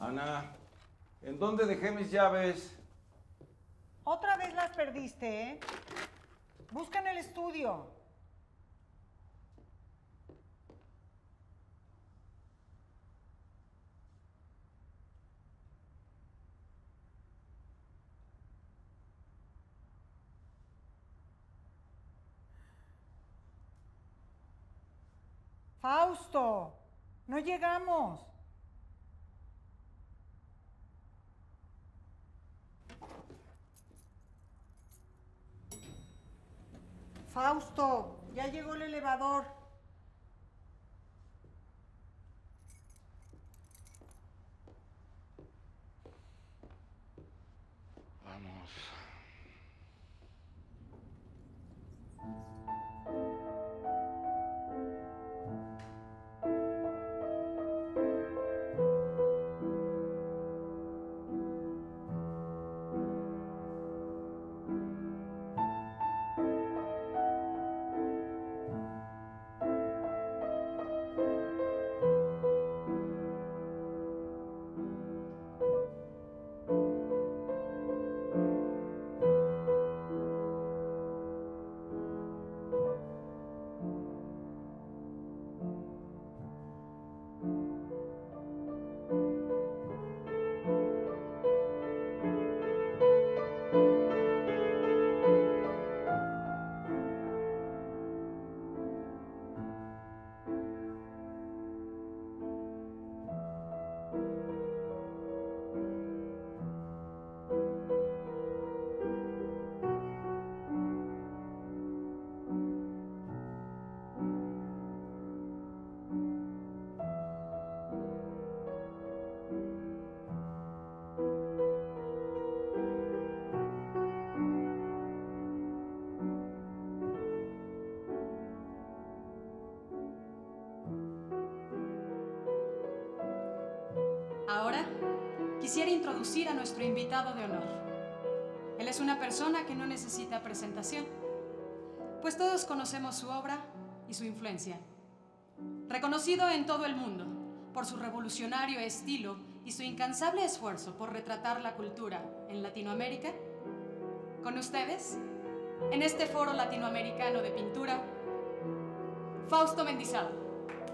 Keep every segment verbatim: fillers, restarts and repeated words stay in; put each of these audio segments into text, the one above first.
Ana, ¿en dónde dejé mis llaves? Otra vez las perdiste, ¿eh? Busca en el estudio. Fausto, no llegamos. Fausto, ya llegó el elevador. Vamos. Ahora, quisiera introducir a nuestro invitado de honor. Él es una persona que no necesita presentación, pues todos conocemos su obra y su influencia. Reconocido en todo el mundo por su revolucionario estilo y su incansable esfuerzo por retratar la cultura en Latinoamérica, con ustedes, en este Foro Latinoamericano de Pintura, Fausto Mendizábal.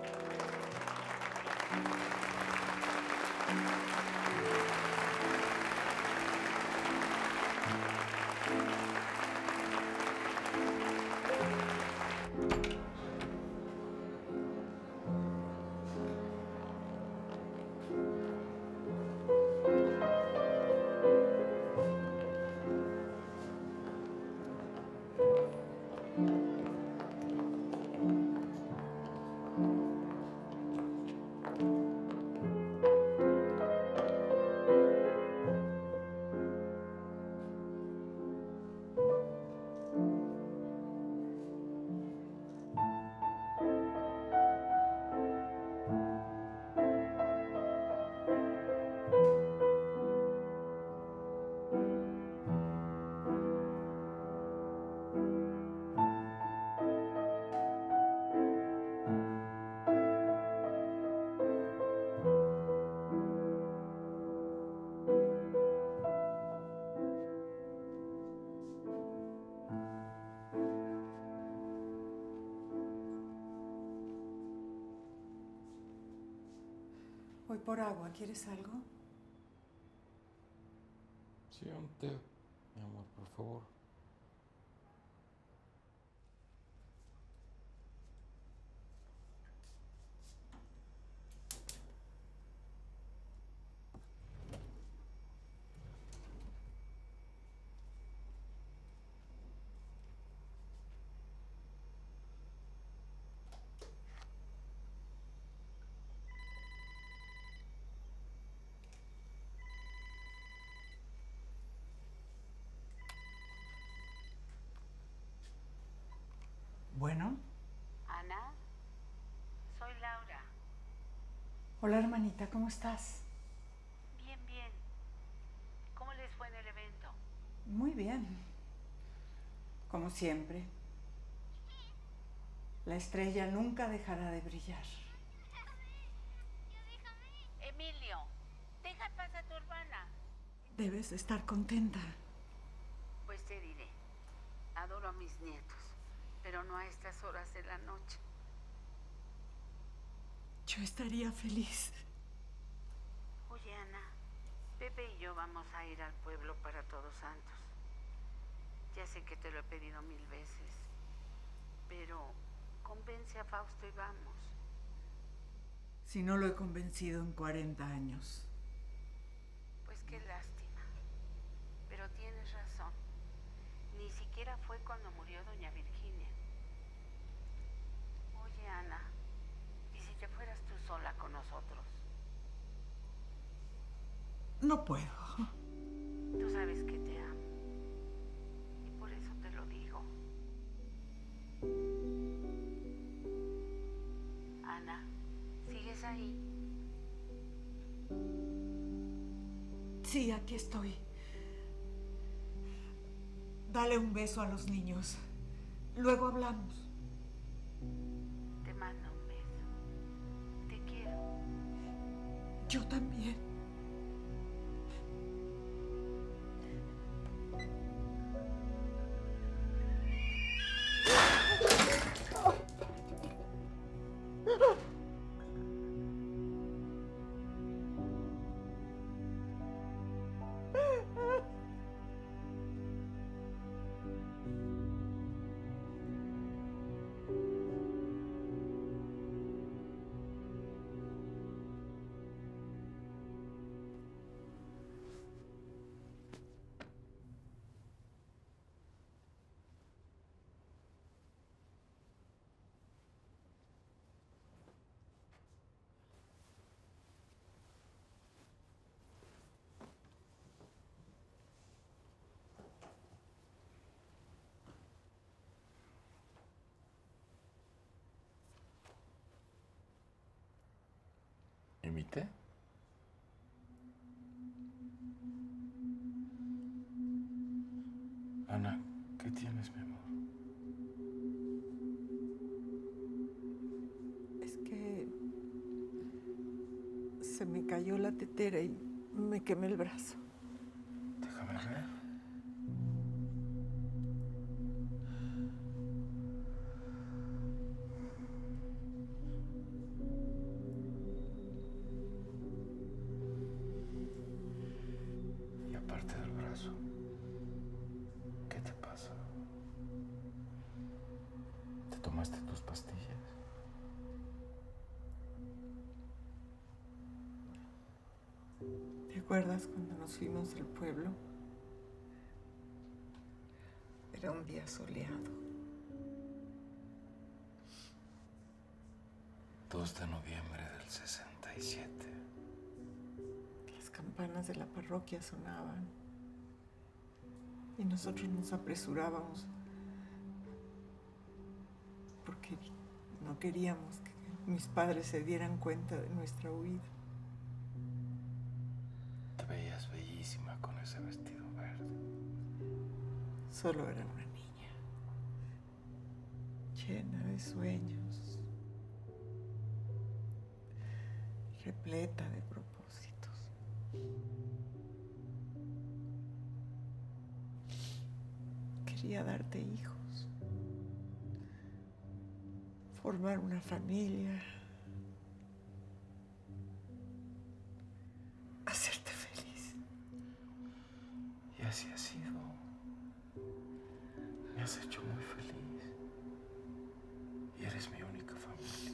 Voy por agua, ¿quieres algo? Sí, un té, mi amor, por favor. Bueno. Ana, soy Laura. Hola, hermanita, ¿cómo estás? Bien, bien. ¿Cómo les fue en el evento? Muy bien. Como siempre. La estrella nunca dejará de brillar. Emilio, deja Deja en paz a tu hermana. Debes estar contenta. Pues te diré, adoro a mis nietos, pero no a estas horas de la noche. Yo estaría feliz. Oye, Ana, Pepe y yo vamos a ir al pueblo para Todos Santos. Ya sé que te lo he pedido mil veces, pero convence a Fausto y vamos. Si no lo he convencido en cuarenta años. Pues qué lástima, pero tienes razón. Ni siquiera fue cuando murió doña Virginia. Oye, Ana, ¿y si te fueras tú sola con nosotros? No puedo. Tú sabes que te amo. Y por eso te lo digo. Ana, ¿sigues ahí? Sí, aquí estoy. Dale un beso a los niños. Luego hablamos. Te mando un beso. Te quiero. Yo también. ¿Invité? Ana, ¿qué tienes, mi amor? Es que se me cayó la tetera y me quemé el brazo. Déjame ver. Y aparte del brazo, ¿qué te pasa? ¿Te tomaste tus pastillas? ¿Te acuerdas cuando nos fuimos al pueblo? Era un día soleado. dos de noviembre del sesenta y siete. Las campanas de la parroquia sonaban y nosotros nos apresurábamos porque no queríamos que mis padres se dieran cuenta de nuestra huida. Te veías bellísima con ese vestido verde. Solo era una niña, llena de sueños, repleta de propósitos. Quería darte hijos, formar una familia, hacerte feliz. Y así ha sido. Me has hecho muy feliz. Y eres mi única familia.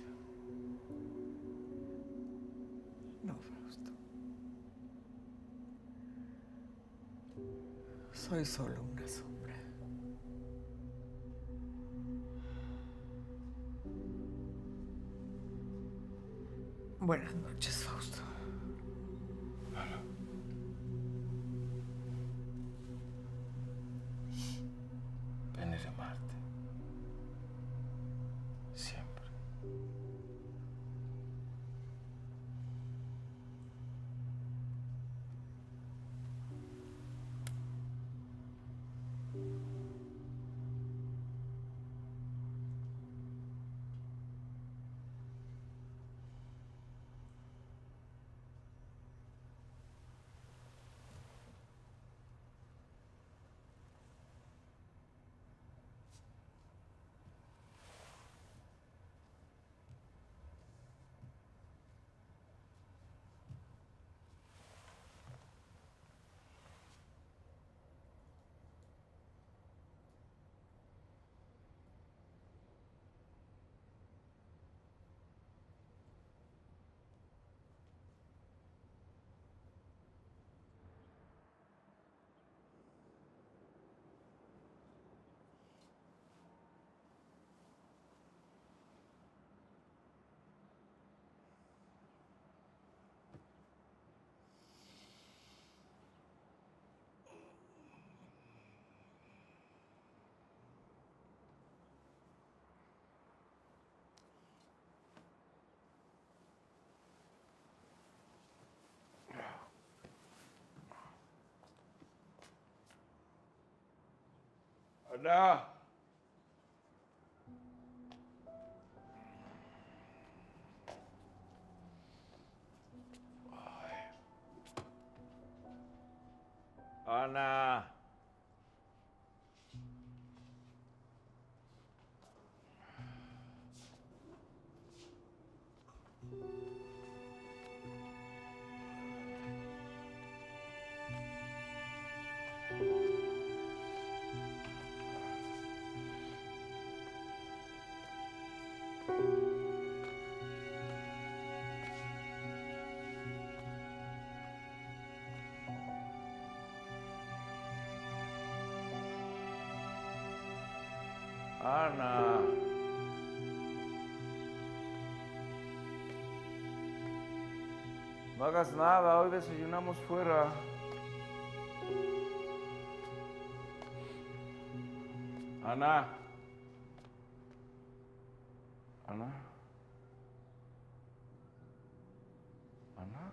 No, Fausto. Soy solo una sombra. Buenas noches, Fausto. Ana. Pene de Marte. Siempre. Ana. Ana. Ana. No hagas nada, hoy desayunamos fuera. Ana. Ana. Ana.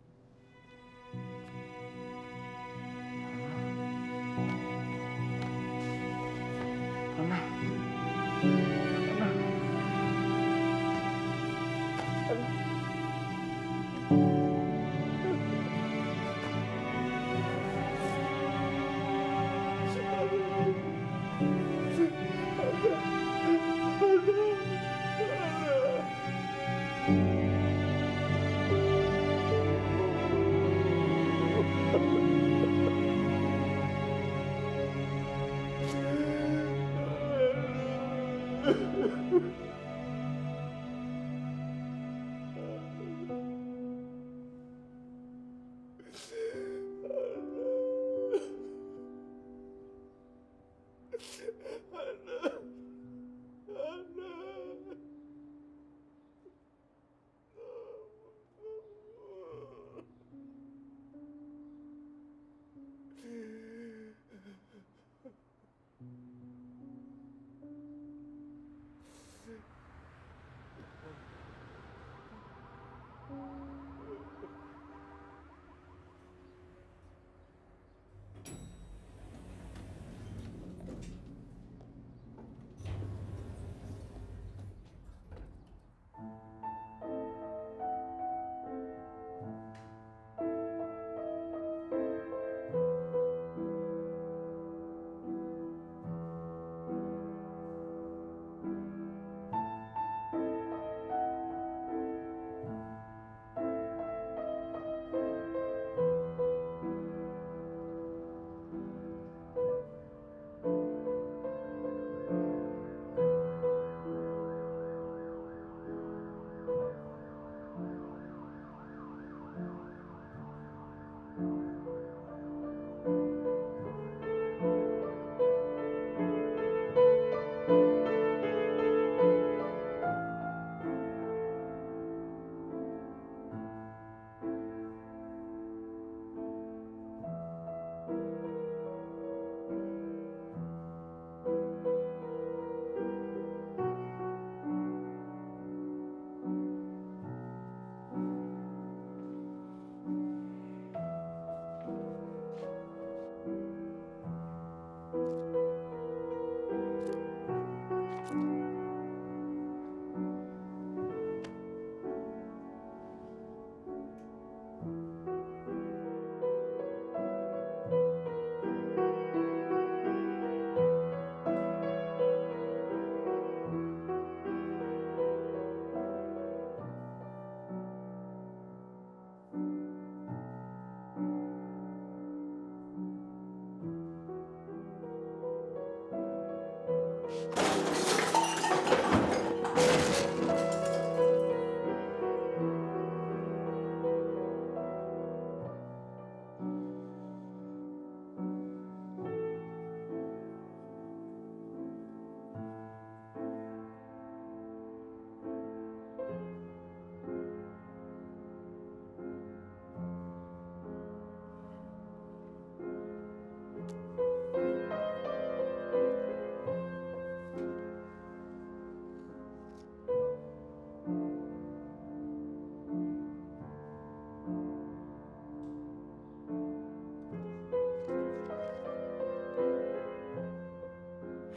Ana. Ana.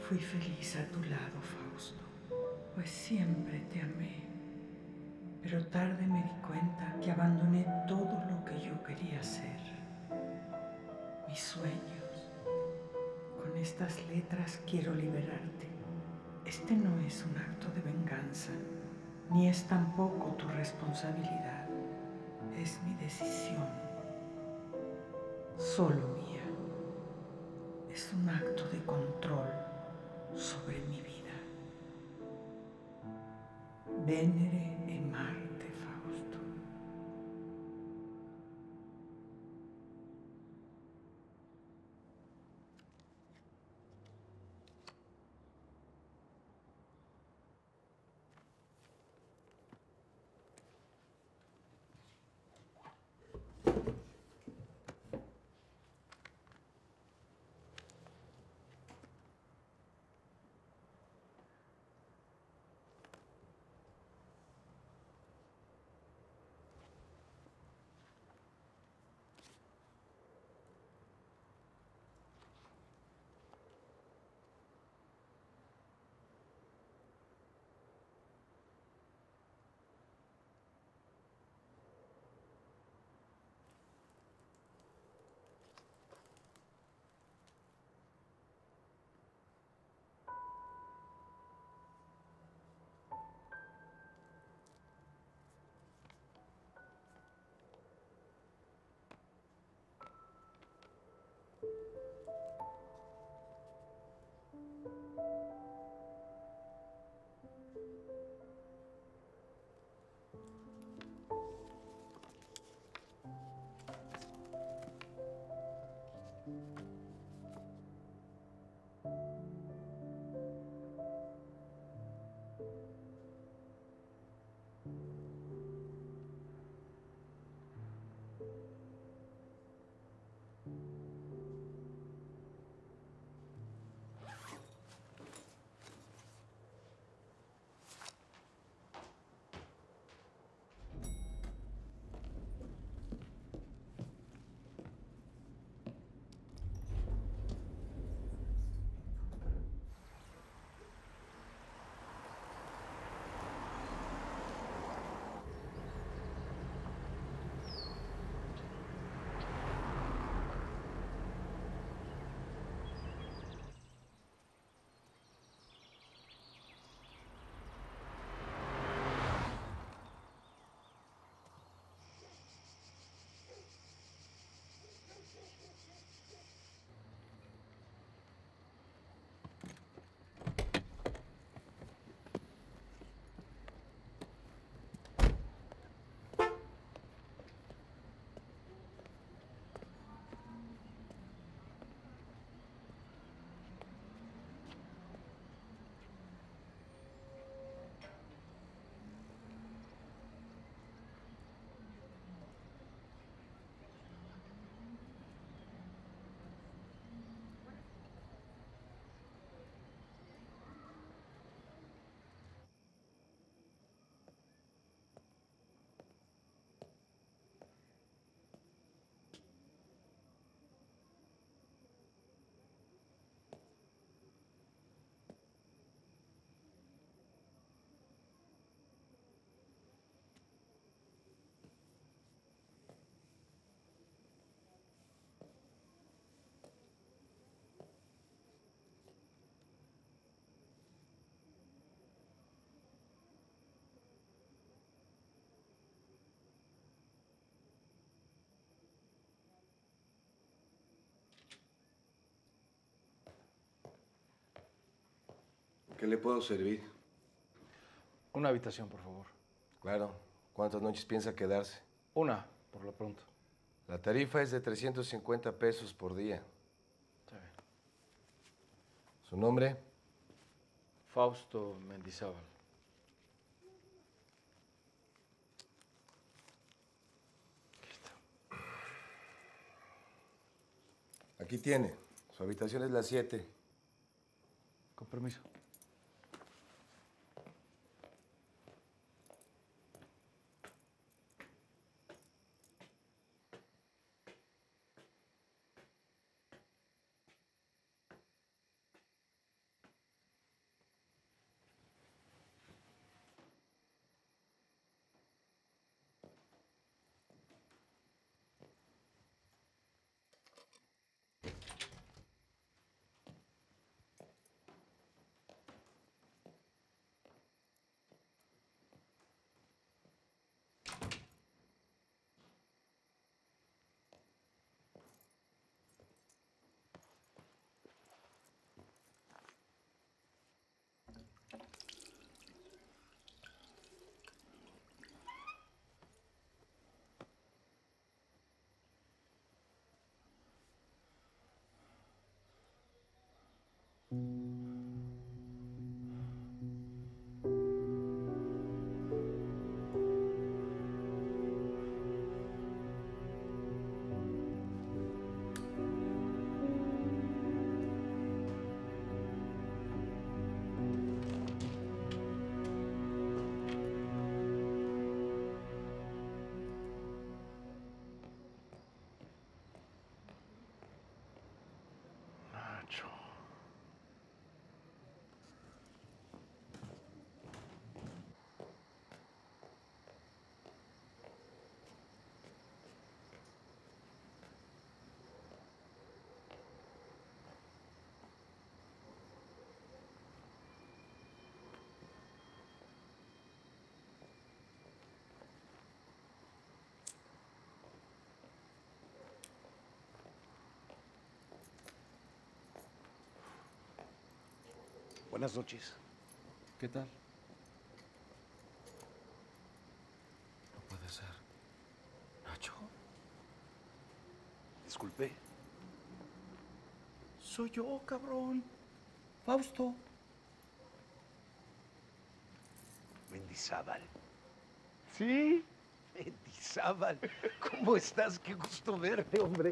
Fui feliz a tu lado, Fausto, pues siempre te amé. Pero tarde me di cuenta que abandoné todo lo que yo quería hacer. Mis sueños. Con estas letras quiero liberarte. Este no es un acto de venganza, ni es tampoco tu responsabilidad. Es mi decisión, solo mía. Es un acto de control sobre mi vida. Venere e Marte, Fausto. ¿Qué le puedo servir? Una habitación, por favor. Claro. ¿Cuántas noches piensa quedarse? Una, por lo pronto. La tarifa es de trescientos cincuenta pesos por día. Está bien. ¿Su nombre? Fausto Mendizábal. Aquí está. Aquí tiene. Su habitación es la siete. Con permiso. Buenas noches. ¿Qué tal? No puede ser. ¿Nacho? Disculpe. Soy yo, cabrón. Fausto. Mendizábal. ¿Sí? Mendizábal. ¿Cómo estás? Qué gusto verte, hombre.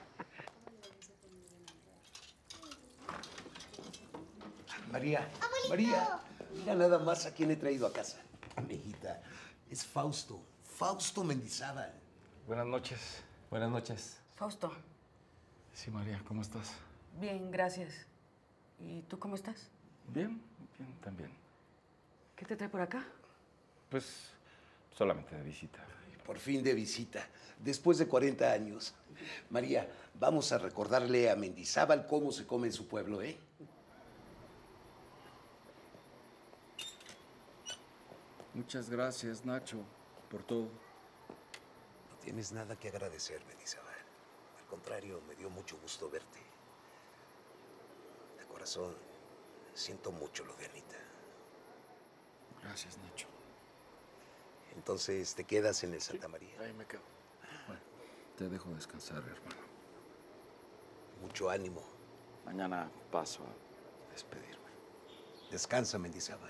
María, María, mira nada más a quién he traído a casa. Mijita, es Fausto, Fausto Mendizábal. Buenas noches. Buenas noches. Fausto, Sí, María, ¿cómo estás? bien, gracias. ¿Y tú cómo estás? Bien, bien, también. ¿Qué te trae por acá? Pues solamente de visita. Por fin de visita, después de cuarenta años. María, vamos a recordarle a Mendizábal cómo se come en su pueblo, ¿eh? Muchas gracias, Nacho, por todo. No tienes nada que agradecer, Mendizábal. Al contrario, me dio mucho gusto verte. De corazón, siento mucho lo de Anita. Gracias, Nacho. Entonces, ¿te quedas en el Santa María? Ahí me quedo. Bueno, te dejo descansar, hermano. Mucho ánimo. Mañana paso a despedirme. Descansa, Mendizábal.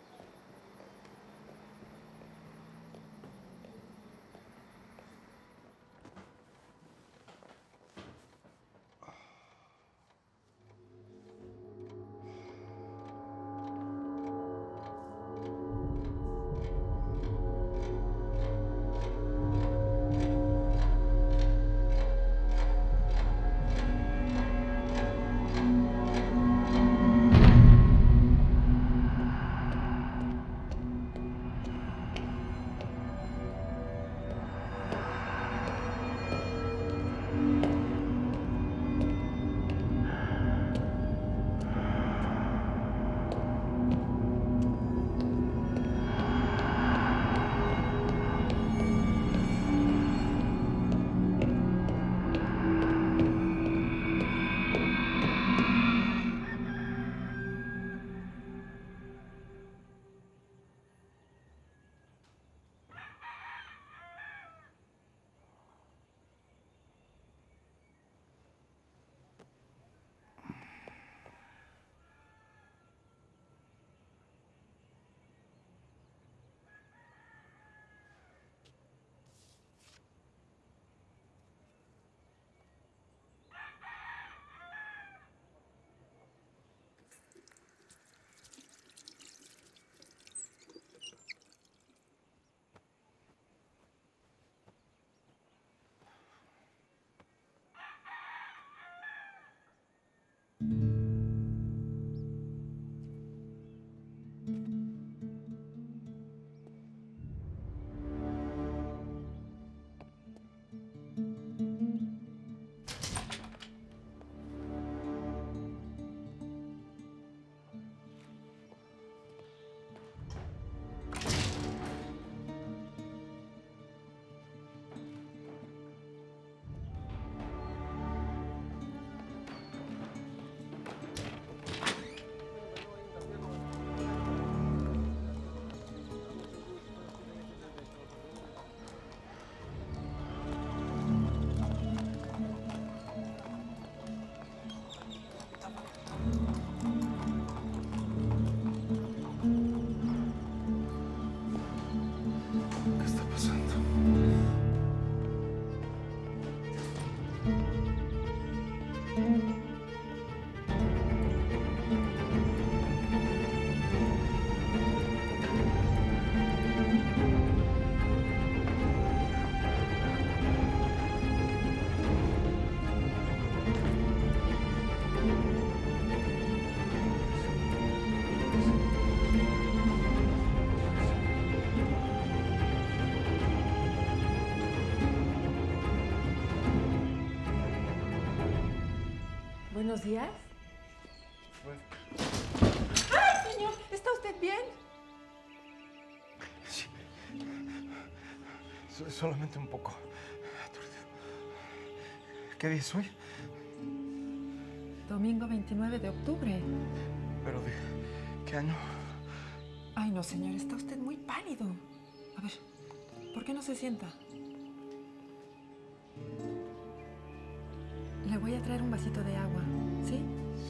¿Qué está pasando? Buenos días. Bueno. ¡Ay, señor! ¿Está usted bien? Sí. Soy solamente un poco aturdido. ¿Qué día es hoy? Domingo veintinueve de octubre. Pero de, ¿Qué año? Ay, no, señor, está usted muy pálido. A ver, ¿por qué no se sienta? Le voy a traer un vasito de agua, ¿sí?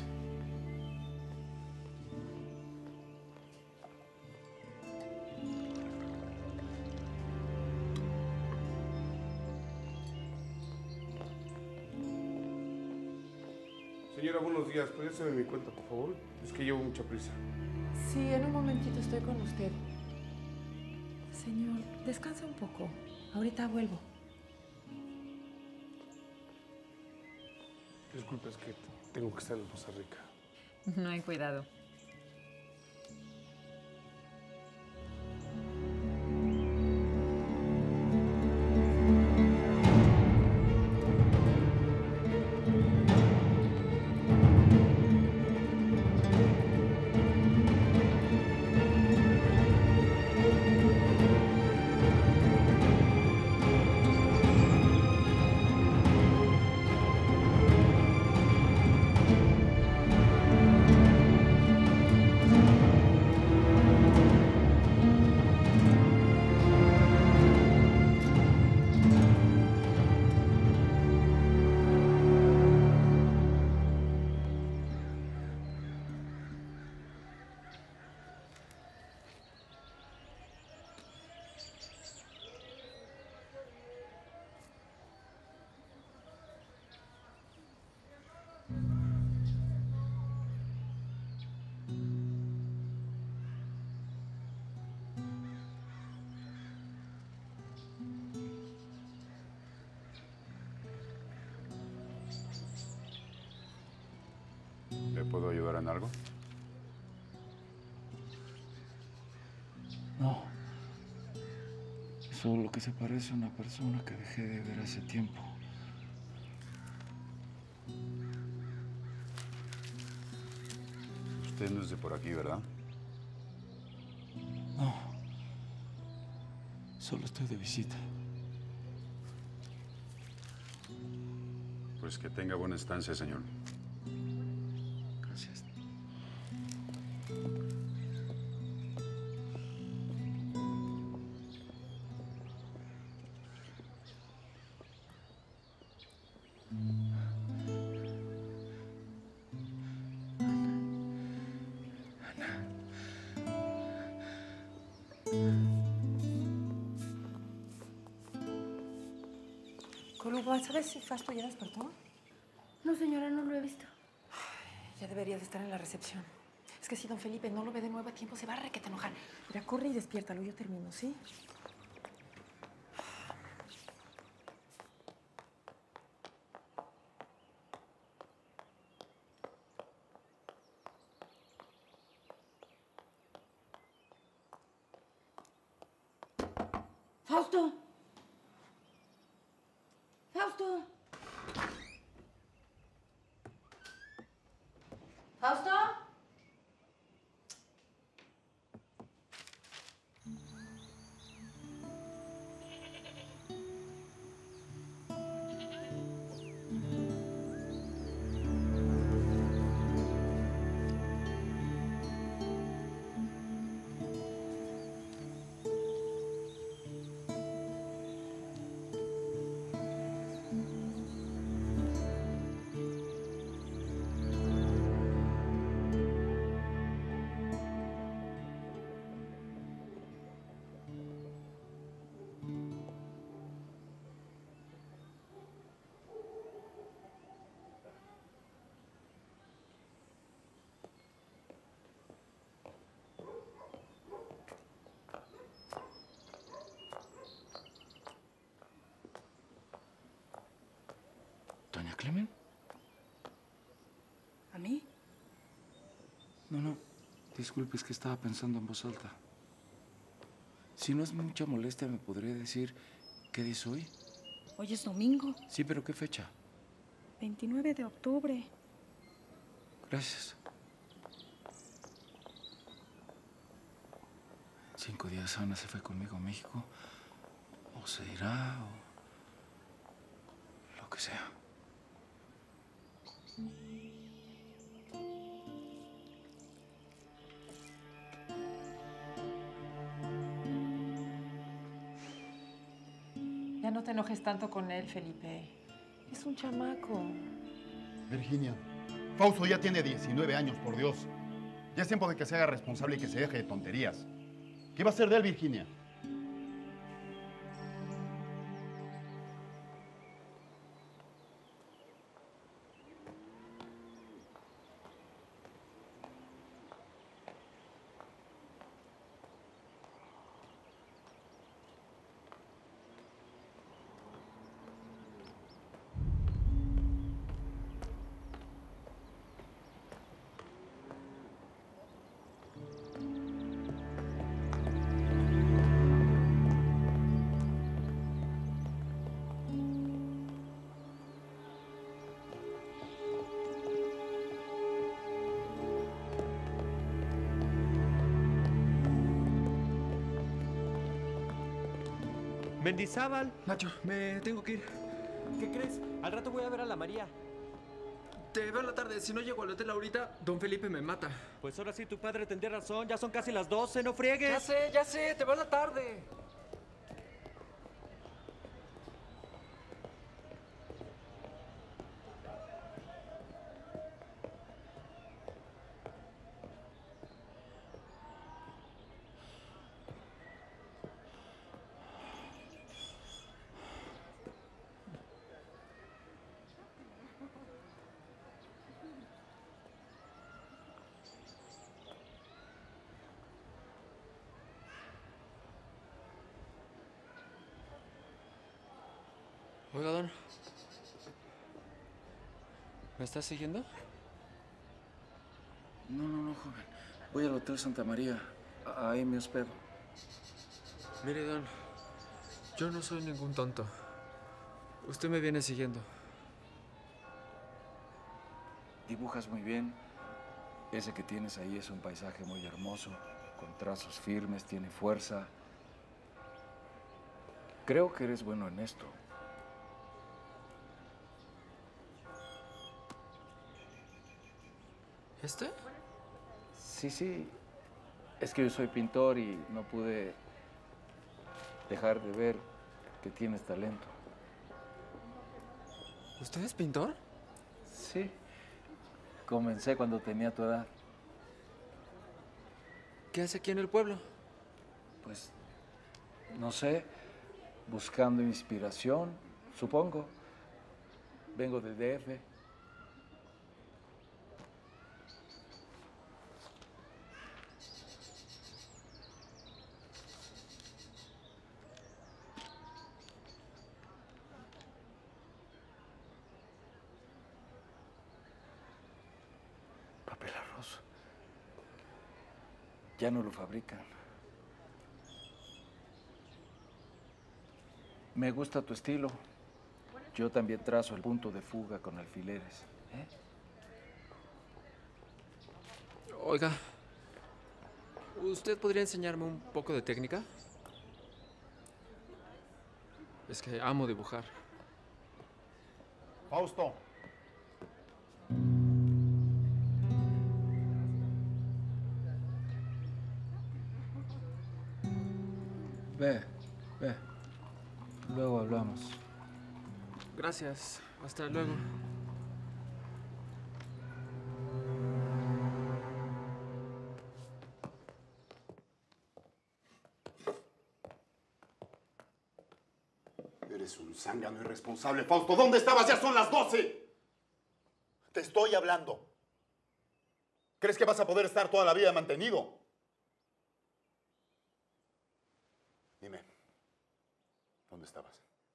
Señora, buenos días. ¿Puede hacerme mi cuenta, por favor? Es que llevo mucha prisa. Sí, en un momentito estoy con usted. Señor, descansa un poco. Ahorita vuelvo. Disculpe, es que tengo que estar en Costa Rica. No hay cuidado. ¿Le puedo ayudar en algo? No. Es solo que se parece a una persona que dejé de ver hace tiempo. Usted no es de por aquí, ¿verdad? No. Solo estoy de visita. Pues que tenga buena estancia, señor. Gracias. Coluba, ¿sabes si Fausto ya despertó? No, señora, no lo he visto. Ya debería de estar en la recepción. Es que si don Felipe no lo ve de nuevo a tiempo, se va a requete enojar. Mira, corre y despiértalo. Yo termino, ¿sí? ¡Fausto! ¡Fausto! ¿Fausto? ¿Doña Clemen? ¿A mí? No, no. Disculpe, es que estaba pensando en voz alta. Si no es mucha molestia, ¿me podría decir qué día es hoy? Hoy es domingo, Sí, pero ¿qué fecha? veintinueve de octubre. Gracias. En cinco días Ana se fue conmigo a México. O se irá, o lo que sea. Ya no te enojes tanto con él, Felipe. Es un chamaco. Virginia, Fausto ya tiene diecinueve años, por Dios. Ya es tiempo de que se haga responsable y que se deje de tonterías. ¿Qué va a hacer de él, Virginia? Mendizábal. Nacho, me tengo que ir. ¿Qué crees? Al rato voy a ver a la María. Te veo en la tarde. Si no llego al hotel ahorita, don Felipe me mata. Pues ahora sí, tu padre tendría razón. Ya son casi las doce, no friegues. Ya sé, ya sé. Te veo en la tarde. Oiga, don. ¿Me estás siguiendo? No, no, no, joven. Voy al Hotel Santa María. Ahí me hospedo. Mire, don. Yo no soy ningún tonto. Usted me viene siguiendo. Dibujas muy bien. Ese que tienes ahí es un paisaje muy hermoso, con trazos firmes, tiene fuerza. Creo que eres bueno en esto. ¿Este? Sí, sí. Es que yo soy pintor y no pude dejar de ver que tienes talento. ¿Usted es pintor? Sí. Comencé cuando tenía tu edad. ¿Qué hace aquí en el pueblo? Pues, no sé, buscando inspiración, supongo. Vengo del D F. Papel arroz. Ya no lo fabrican. Me gusta tu estilo. Yo también trazo el punto de fuga con alfileres. ¿Eh? Oiga, ¿usted podría enseñarme un poco de técnica? Es que amo dibujar. Fausto. Ve, ve. Luego hablamos. Gracias. Hasta luego. Eres un zángano irresponsable, Fausto. ¿Dónde estabas? Ya son las doce. Te estoy hablando. ¿Crees que vas a poder estar toda la vida mantenido? Dime, ¿dónde estabas?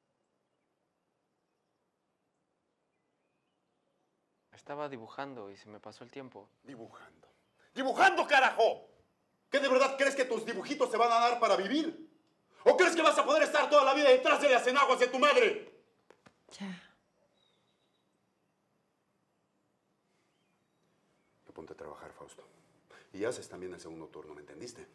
Estaba dibujando y se me pasó el tiempo. Dibujando. ¡Dibujando, carajo! ¿Qué de verdad crees que tus dibujitos se van a dar para vivir? ¿O crees que vas a poder estar toda la vida detrás de las enaguas de tu madre? Ya. Ponte a trabajar, Fausto. Y haces también el segundo turno, ¿me entendiste?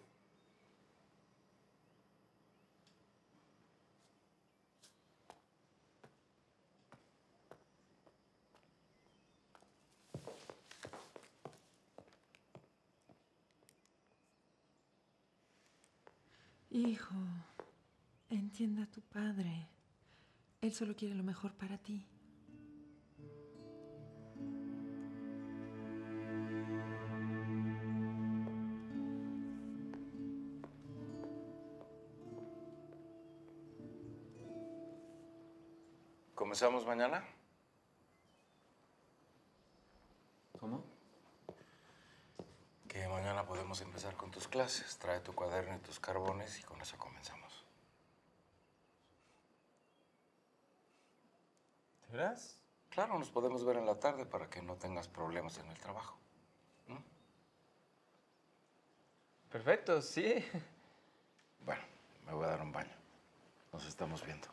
Hijo, entienda a tu padre. Él solo quiere lo mejor para ti. ¿Comenzamos mañana? ¿Cómo? Que mañana podemos empezar con tus clases. Trae tu cuaderno y tus carbones y con eso comenzamos. ¿De veras? Claro, nos podemos ver en la tarde para que no tengas problemas en el trabajo. ¿Mm? Perfecto, sí. Bueno, me voy a dar un baño. Nos estamos viendo.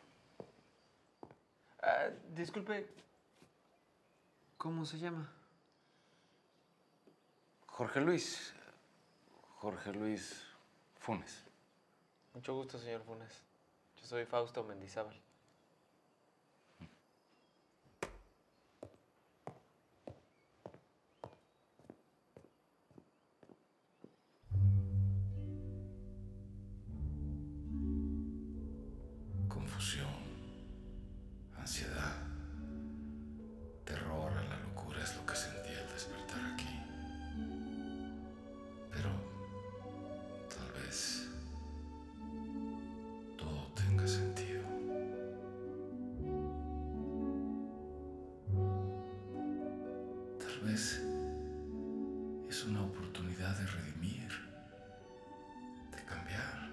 Ah, disculpe, ¿cómo se llama? Jorge Luis. Jorge Luis Funes. Mucho gusto, señor Funes. Yo soy Fausto Mendizábal. Confusión, ansiedad, terror a la locura es lo que sentí al despertar aquí. Pero tal vez todo tenga sentido. Tal vez es una oportunidad de redimir, de cambiar.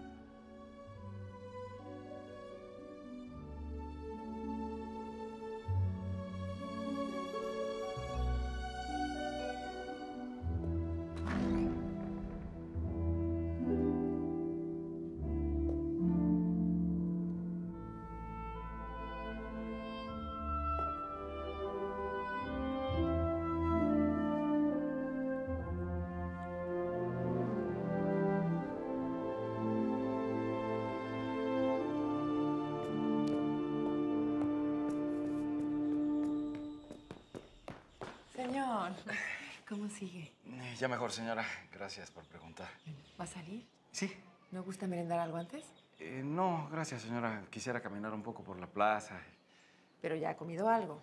Señor, ¿cómo sigue? Ya mejor, señora. Gracias por preguntar. ¿Va a salir? Sí. ¿No gusta merendar algo antes? Eh, no, gracias, señora. Quisiera caminar un poco por la plaza. Pero ya ha comido algo.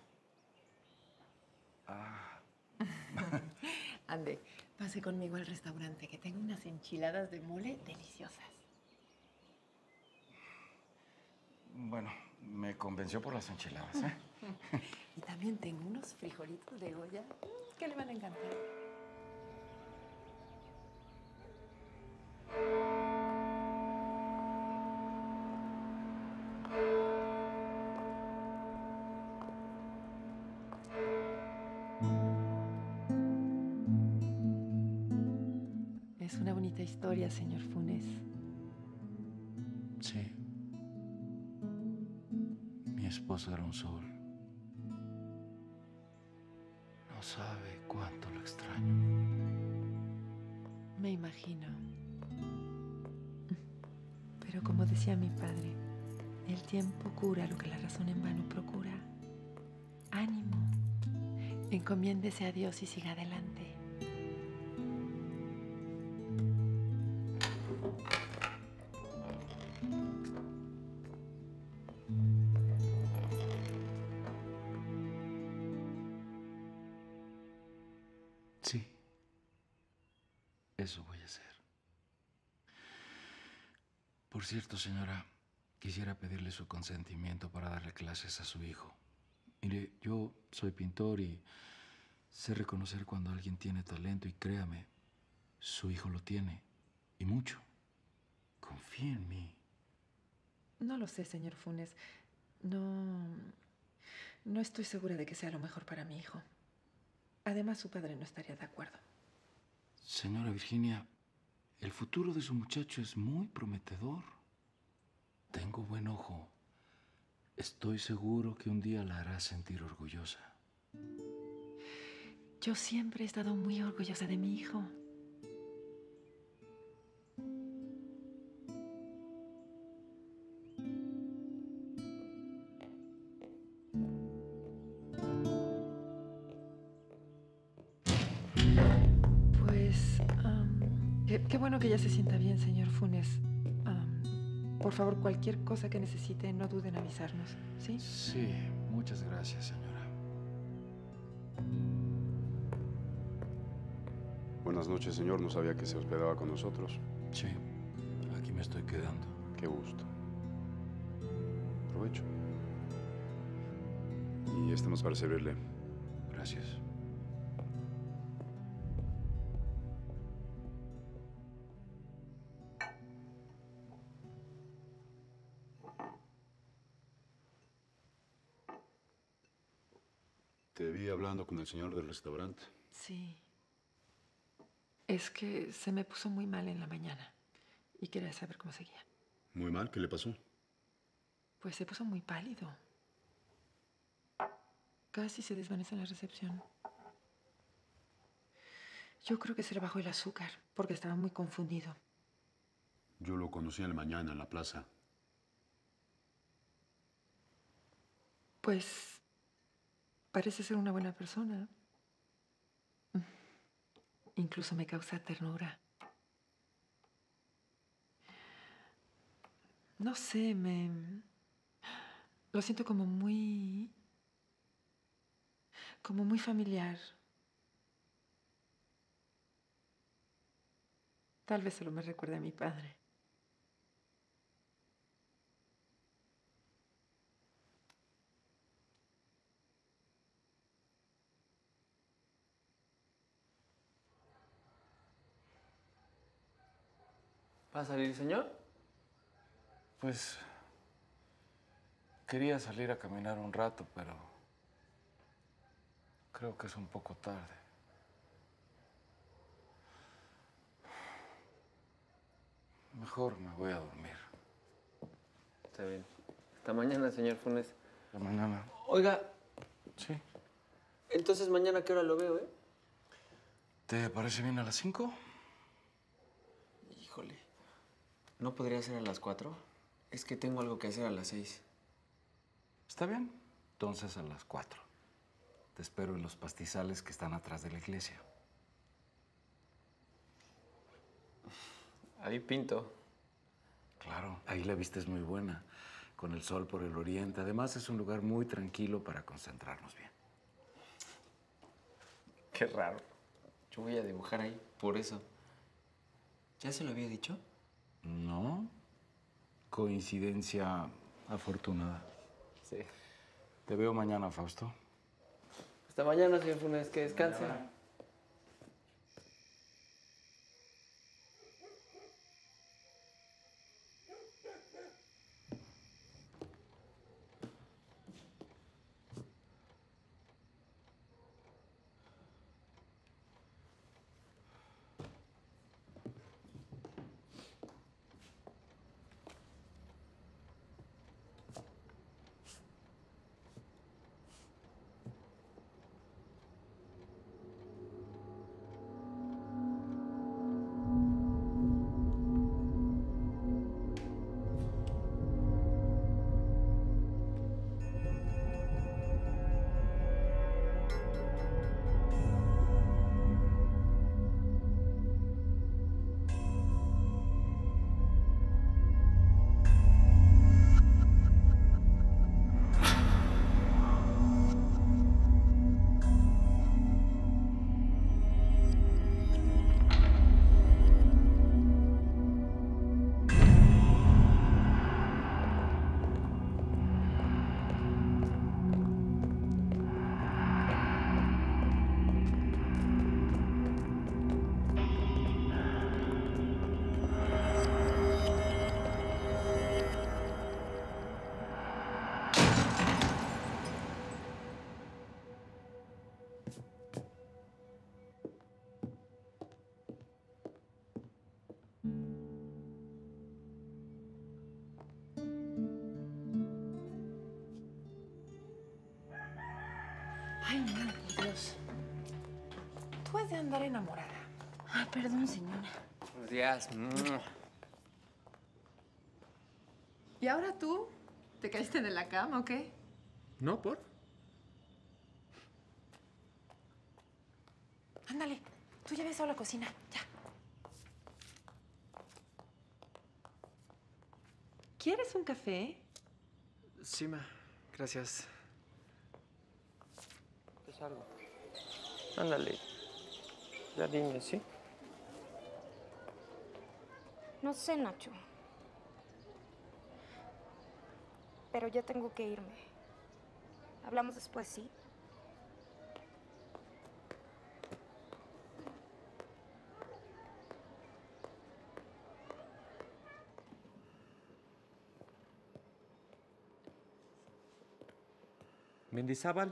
Ah. Ande, pase conmigo al restaurante, que tengo unas enchiladas de mole deliciosas. Bueno, me convenció por las enchiladas, ¿eh? Y también tengo unos frijolitos de olla que le van a encantar. Es una bonita historia, señor Funes. Sí. Mi esposo era un sol. No sabe cuánto lo extraño. Me imagino. Pero como decía mi padre, el tiempo cura lo que la razón en vano procura. Ánimo. Encomiéndese a Dios y siga adelante. Sí. Eso voy a hacer. Por cierto, señora, quisiera pedirle su consentimiento para darle clases a su hijo. Mire, yo soy pintor y sé reconocer cuando alguien tiene talento y créame, su hijo lo tiene, y mucho. Confía en mí. No lo sé, señor Funes. No... No estoy segura de que sea lo mejor para mi hijo. Además, su padre no estaría de acuerdo. Señora Virginia, el futuro de su muchacho es muy prometedor. Tengo buen ojo. Estoy seguro que un día la hará sentir orgullosa. Yo siempre he estado muy orgullosa de mi hijo. Pues, um, qué, qué bueno que ya se sienta bien, señor Funes. Um, Por favor, cualquier cosa que necesiten, no duden en avisarnos, ¿sí? Sí, muchas gracias, señora. Buenas noches, señor. No sabía que se hospedaba con nosotros. Sí, aquí me estoy quedando. Qué gusto. Provecho. Y estamos para servirle. Gracias. Te vi hablando con el señor del restaurante. Sí. Es que se me puso muy mal en la mañana y quería saber cómo seguía. Muy mal. ¿Qué le pasó? Pues se puso muy pálido. Casi se desvanece en la recepción. Yo creo que se le bajó el azúcar porque estaba muy confundido. Yo lo conocí en la mañana en la plaza. Pues parece ser una buena persona. Incluso me causa ternura. No sé, me... Lo siento como muy... como muy familiar. Tal vez solo me recuerde a mi padre. ¿Va a salir, señor? Pues quería salir a caminar un rato, pero creo que es un poco tarde. Mejor me voy a dormir. Está bien. Hasta mañana, señor Funes. Hasta mañana. Oiga. Sí. Entonces, ¿mañana a qué hora lo veo, eh? ¿Te parece bien a las cinco? Híjole. ¿No podría ser a las cuatro? Es que tengo algo que hacer a las seis. ¿Está bien? Entonces a las cuatro. Te espero en los pastizales que están atrás de la iglesia. Ahí pinto. Claro, ahí la vista es muy buena, con el sol por el oriente. Además, es un lugar muy tranquilo para concentrarnos bien. Qué raro. Yo voy a dibujar ahí, por eso. ¿Ya se lo había dicho? No. Coincidencia afortunada. Sí. Te veo mañana, Fausto. Hasta mañana, señor Funes. Que descanse. Mañana. Ay, no, por Dios. Tú has de andar enamorada. Ay, perdón, señora. Buenos días. ¿Y ahora tú? ¿Te caíste de la cama o qué? ¿No, por? Ándale, tú ya ves a la cocina, ya. ¿Quieres un café? Sí, ma. Gracias. Te salgo. Ándale. Ya dime, ¿sí? No sé, Nacho. Pero ya tengo que irme. Hablamos después, ¿sí? ¿Mendizábal?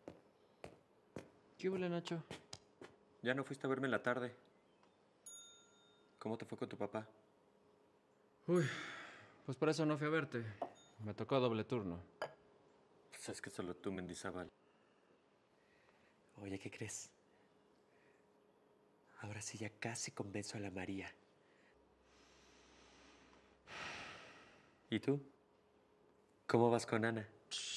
¿Qué huele, Nacho? Ya no fuiste a verme en la tarde. ¿Cómo te fue con tu papá? Uy, pues por eso no fui a verte. Me tocó doble turno. Pues es que solo tú, Mendizábal. Oye, ¿qué crees? Ahora sí ya casi convenzo a la María. ¿Y tú? ¿Cómo vas con Ana?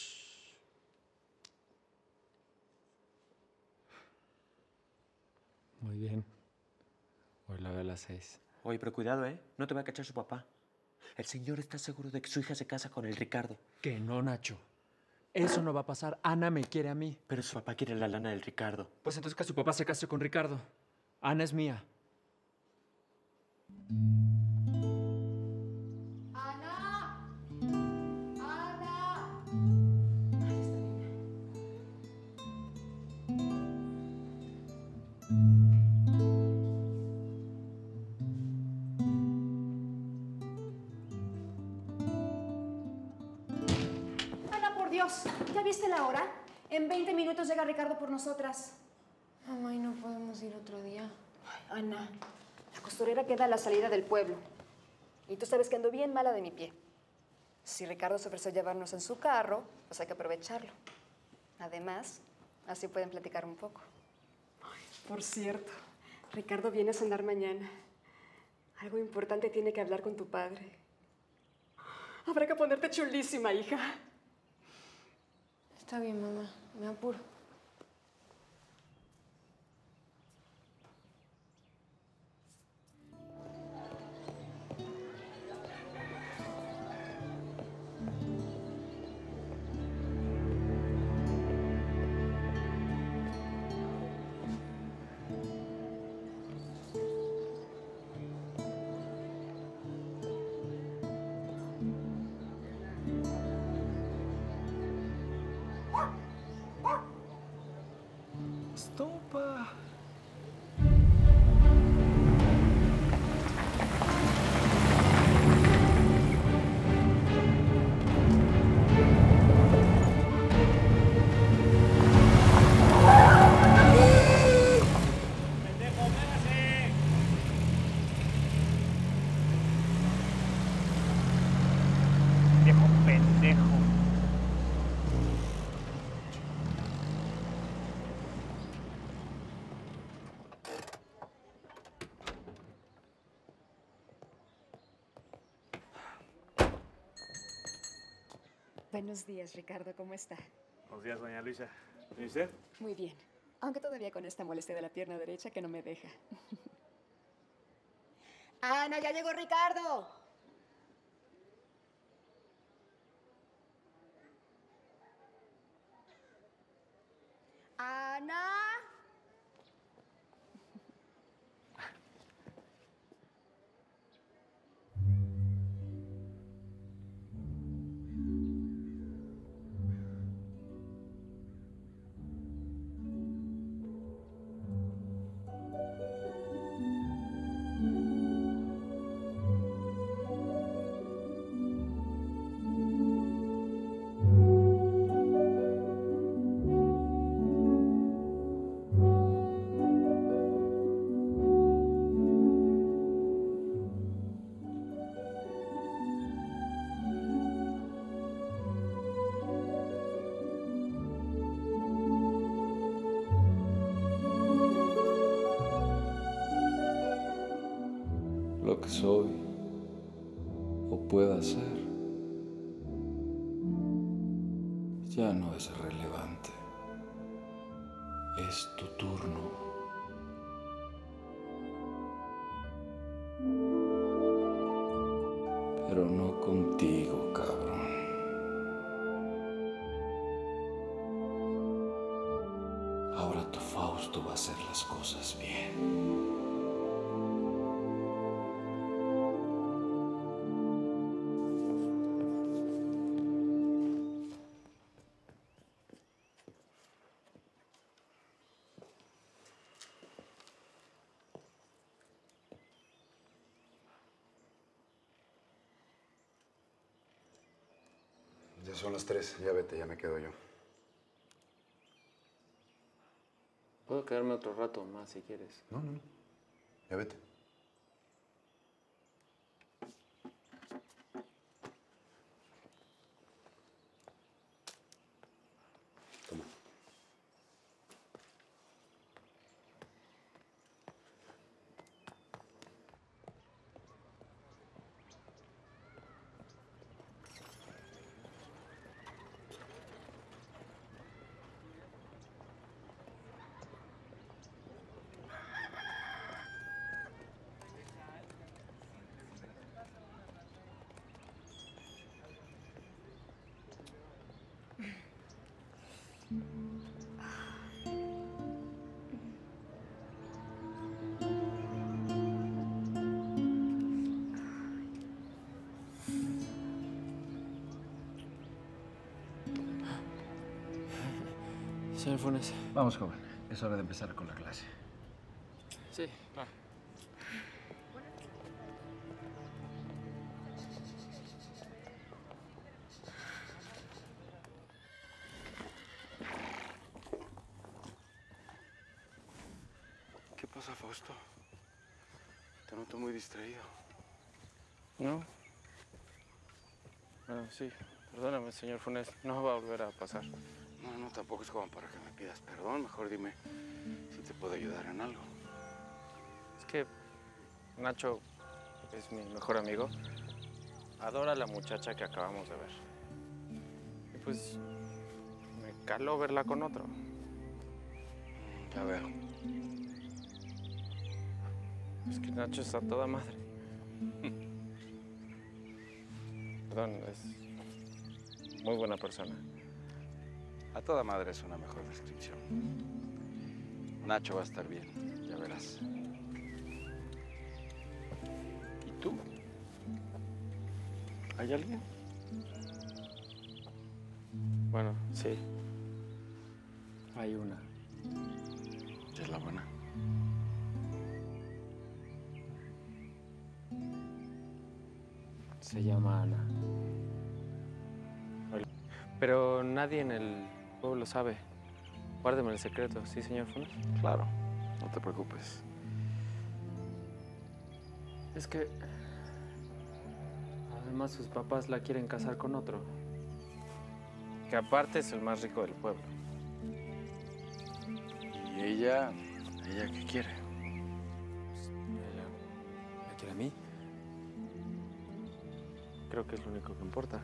Muy bien. Hoy la veo a las seis. Oye, pero cuidado, ¿eh? No te va a cachar su papá. El señor está seguro de que su hija se casa con el Ricardo. Que no, Nacho. Eso no va a pasar. Ana me quiere a mí. Pero su papá quiere la lana del Ricardo. Pues entonces que su papá se case con Ricardo. Ana es mía. ¡Ana! ¡Ana! Ana, por Dios, ¿ya viste la hora? En veinte minutos llega Ricardo por nosotras. Mamá, ¿y no podemos ir otro día? Ay, Ana, la costurera queda a la salida del pueblo. Y tú sabes que ando bien mala de mi pie. Si Ricardo se ofreció a llevarnos en su carro, pues hay que aprovecharlo. Además, así pueden platicar un poco. Ay, por cierto, Ricardo viene a cenar mañana. Algo importante tiene que hablar con tu padre. Habrá que ponerte chulísima, hija. Está bien, mamá. Me apuro. Estopa. Viejo pendejo. Buenos días, Ricardo. ¿Cómo está? Buenos días, doña Luisa. ¿Y usted? Muy bien. Aunque todavía con esta molestia de la pierna derecha que no me deja. ¡Ana, ya llegó Ricardo! ¡Ana! Lo que soy o pueda ser ya no es relevante. Es tu turno. Pero no contigo, cabrón. Ahora tu Fausto va a hacer las cosas bien. Ya son las tres, ya vete, ya me quedo yo. Puedo quedarme otro rato más si quieres. No, no, no. Ya vete. Toma. Señor Funes. Vamos, joven. Es hora de empezar con la clase. Sí, va. ¿Qué pasa, Fausto? Te noto muy distraído. ¿No? Bueno, sí. Perdóname, señor Funes. No va a volver a pasar. No, no, tampoco es como para que me pidas perdón. Mejor dime si te puedo ayudar en algo. Es que Nacho es mi mejor amigo. Adora a la muchacha que acabamos de ver. Y pues me caló verla con otro. Ya veo. Es que Nacho está a toda madre. Perdón, es muy buena persona. A toda madre es una mejor descripción. Nacho va a estar bien, ya verás. ¿Y tú? ¿Hay alguien? Bueno, sí. Hay una. ¿Es la buena? Se llama Ana. Pero nadie en el pueblo sabe. Guárdeme el secreto, ¿sí, señor Funes? Claro, no te preocupes. Es que además sus papás la quieren casar con otro. Que aparte es el más rico del pueblo. ¿Y ella? ¿Ella qué quiere? Ella me quiere a mí. Creo que es lo único que importa.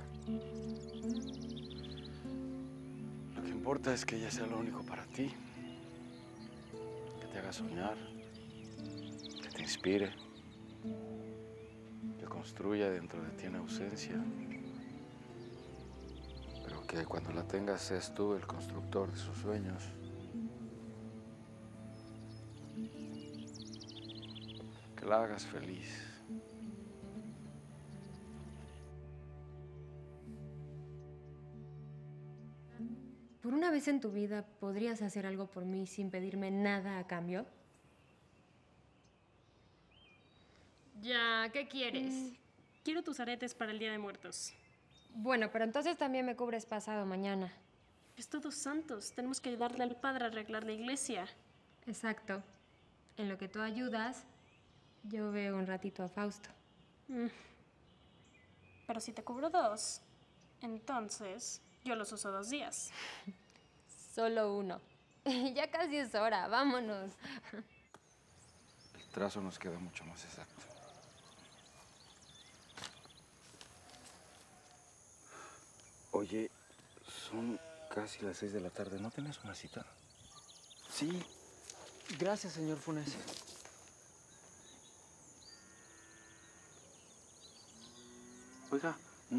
Lo que importa es que ella sea lo único para ti. Que te haga soñar. Que te inspire. Que construya dentro de ti en ausencia. Pero que cuando la tengas seas tú el constructor de sus sueños. Que la hagas feliz. ¿Por una vez en tu vida podrías hacer algo por mí sin pedirme nada a cambio? Ya, ¿qué quieres? Mm, quiero tus aretes para el Día de Muertos. Bueno, pero entonces también me cubres pasado mañana. Es Todos Santos. Tenemos que ayudarle al padre a arreglar la iglesia. Exacto. En lo que tú ayudas, yo veo un ratito a Fausto. Mm. Pero si te cubro dos, entonces yo los uso dos días. Solo uno. Ya casi es hora, vámonos. El trazo nos queda mucho más exacto. Oye, son casi las seis de la tarde. ¿No tienes una cita? Sí. Gracias, señor Funes. Oiga, ¿Mm?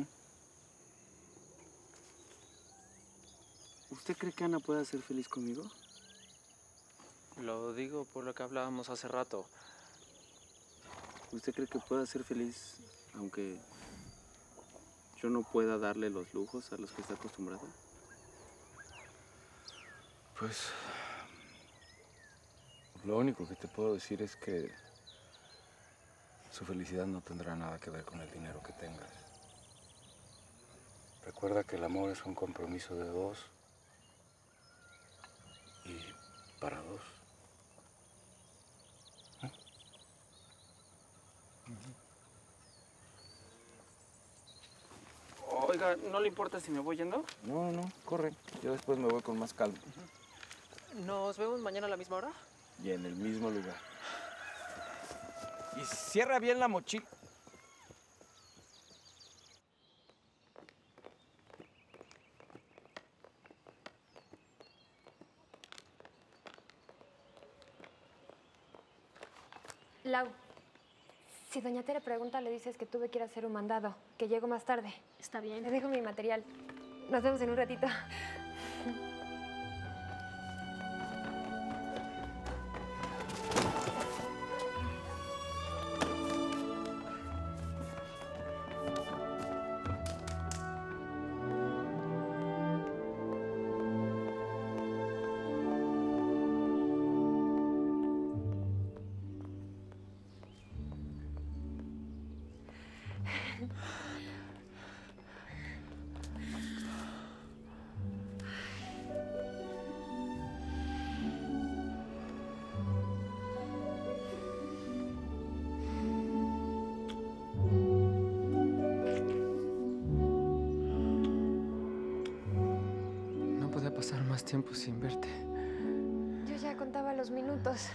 ¿Usted cree que Ana pueda ser feliz conmigo? Lo digo por lo que hablábamos hace rato. ¿Usted cree que pueda ser feliz aunque yo no pueda darle los lujos a los que está acostumbrada? Pues lo único que te puedo decir es que su felicidad no tendrá nada que ver con el dinero que tengas. Recuerda que el amor es un compromiso de dos y para dos. ¿Eh? Oiga, ¿no le importa si me voy yendo? No, no, corre. Yo después me voy con más calma. ¿Nos vemos mañana a la misma hora? Y en el mismo lugar. Y cierra bien la mochila. Lau, si doña Tere pregunta, le dices que tuve que ir a hacer un mandado, que llego más tarde. Está bien. Le dejo mi material. Nos vemos en un ratito. No podía pasar más tiempo sin verte. Yo ya contaba los minutos.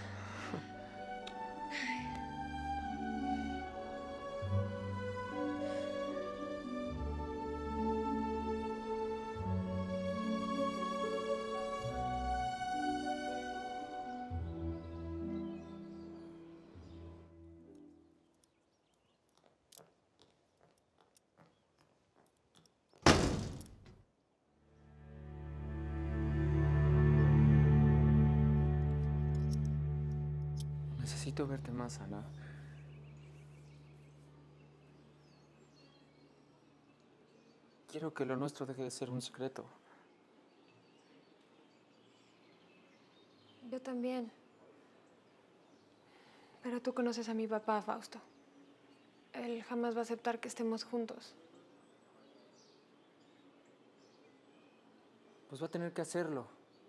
Necesito verte más, Ana. Quiero que lo nuestro deje de ser un secreto. Yo también. Pero tú conoces a mi papá, Fausto. Él jamás va a aceptar que estemos juntos. Pues va a tener que hacerlo.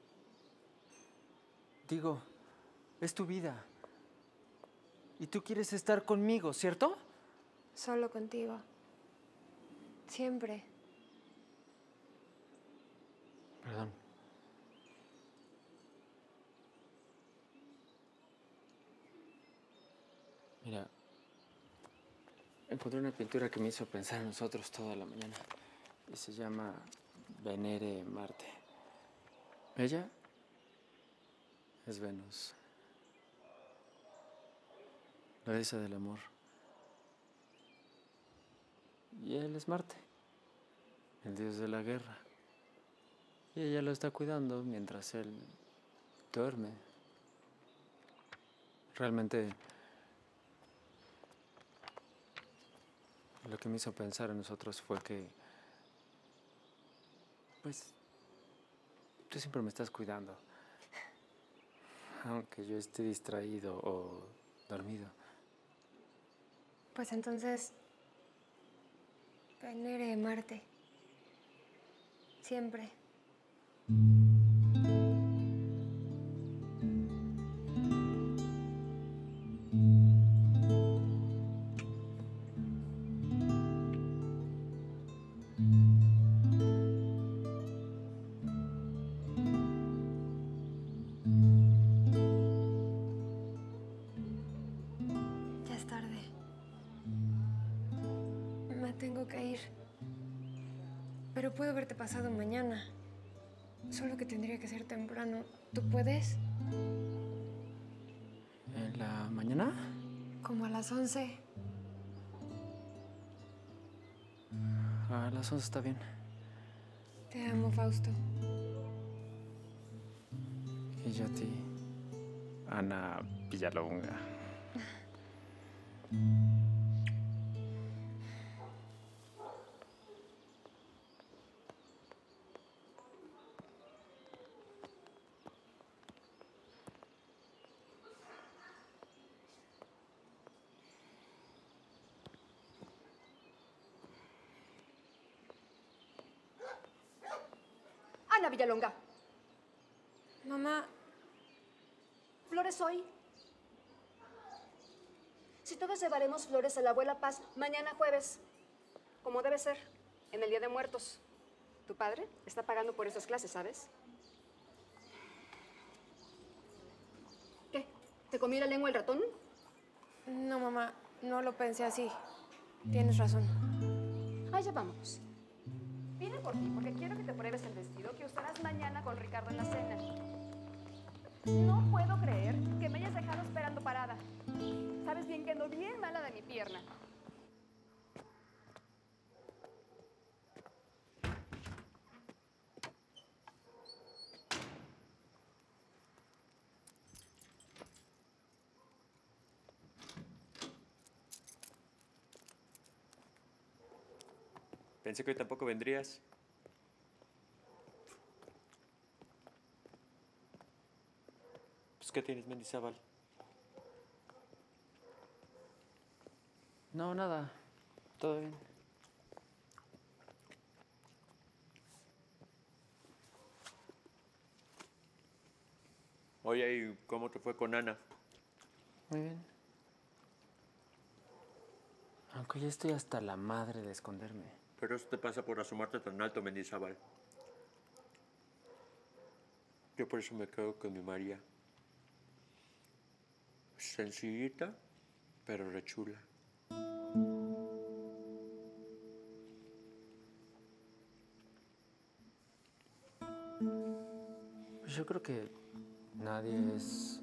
Digo, es tu vida. Y tú quieres estar conmigo, ¿cierto? Solo contigo. Siempre. Perdón. Mira, encontré una pintura que me hizo pensar en nosotros toda la mañana. Y se llama Venere Marte. Ella es Venus. La diosa del amor. Y él es Marte, el dios de la guerra. Y ella lo está cuidando mientras él duerme. Realmente, lo que me hizo pensar en nosotros fue que, pues, tú siempre me estás cuidando. Aunque yo esté distraído o dormido. Pues entonces, Venere Marte. Siempre. Ya es tarde. Me tengo que ir. Pero puedo verte pasado mañana. Solo que tendría que ser temprano. ¿Tú puedes? ¿En la mañana? Como a las once. A las once está bien. Te amo, Fausto. Y yo a ti, Ana Villalonga. Ana Villalonga. Mamá. ¿Flores hoy? Si todos llevaremos flores a la abuela Paz mañana jueves, como debe ser, en el Día de Muertos. Tu padre está pagando por esas clases, ¿sabes? ¿Qué? ¿Te comió la lengua el ratón? No, mamá, no lo pensé así. Tienes razón. Ah, ya vámonos. Vine por ti porque quiero que te pruebes el vestido que usarás mañana con Ricardo en la cena. No puedo creer que me hayas dejado esperando parada. Sabes bien que ando bien mala de mi pierna. Pensé que hoy tampoco vendrías. Pues, ¿qué tienes, Mendizábal? No, nada. Todo bien. Oye, ¿y cómo te fue con Ana? Muy bien. Aunque ya estoy hasta la madre de esconderme. Pero eso te pasa por asomarte tan alto, Mendizábal. Yo por eso me quedo con mi María. Sencillita, pero rechula. Pues yo creo que nadie es...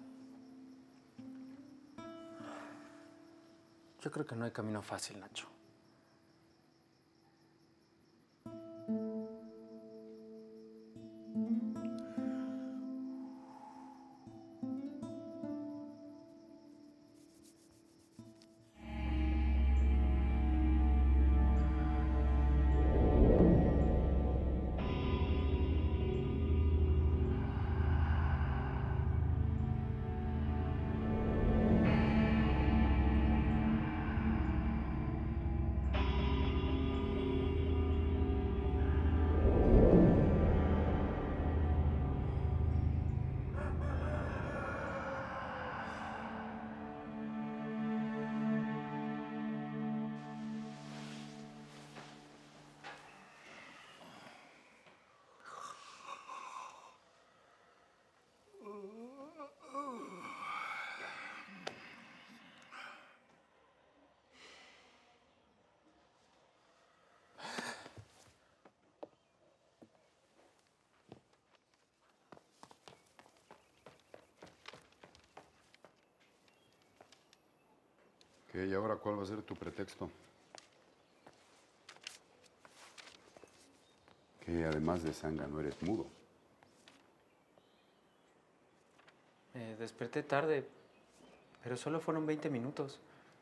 Yo creo que no hay camino fácil, Nacho. ¿Qué? ¿Y ahora cuál va a ser tu pretexto? Que además de zángano eres mudo. Me desperté tarde, pero solo fueron veinte minutos.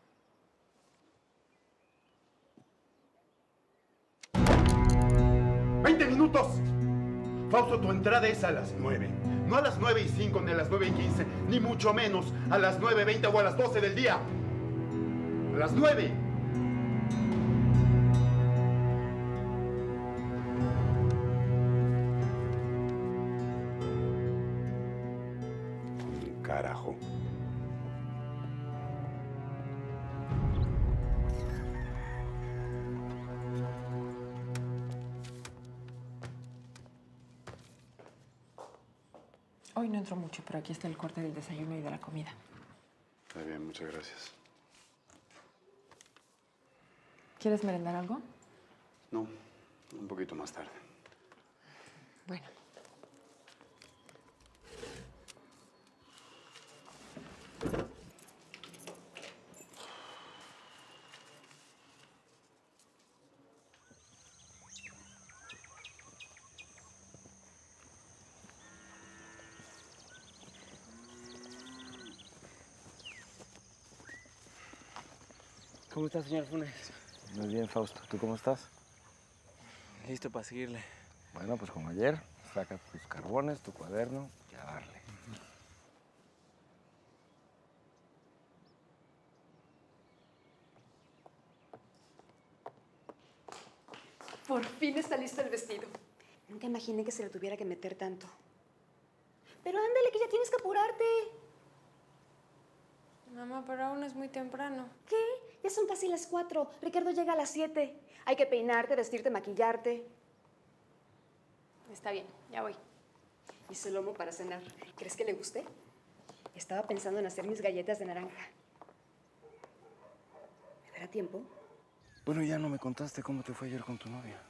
¡veinte minutos! Fausto, tu entrada es a las nueve. No a las nueve y cinco, ni a las nueve y quince, ni mucho menos a las nueve veinte o a las doce del día. A las nueve. Un carajo. Hoy no entro mucho, pero aquí está el corte del desayuno y de la comida. Está bien, muchas gracias. ¿Quieres merendar algo? No, un poquito más tarde. Bueno. ¿Cómo estás, señor Funes? Muy bien, Fausto. ¿Tú cómo estás? Listo para seguirle. Bueno, pues como ayer, saca tus carbones, tu cuaderno y a darle. Por fin está listo el vestido. Nunca imaginé que se lo tuviera que meter tanto. Pero ándale, que ya tienes que apurarte. Mamá, pero aún es muy temprano. ¿Qué? Ya son casi las cuatro. Ricardo llega a las siete. Hay que peinarte, vestirte, maquillarte. Está bien, ya voy. Hice lomo para cenar. ¿Crees que le guste? Estaba pensando en hacer mis galletas de naranja. ¿Me dará tiempo? Bueno, ya no me contaste cómo te fue ayer con tu novia.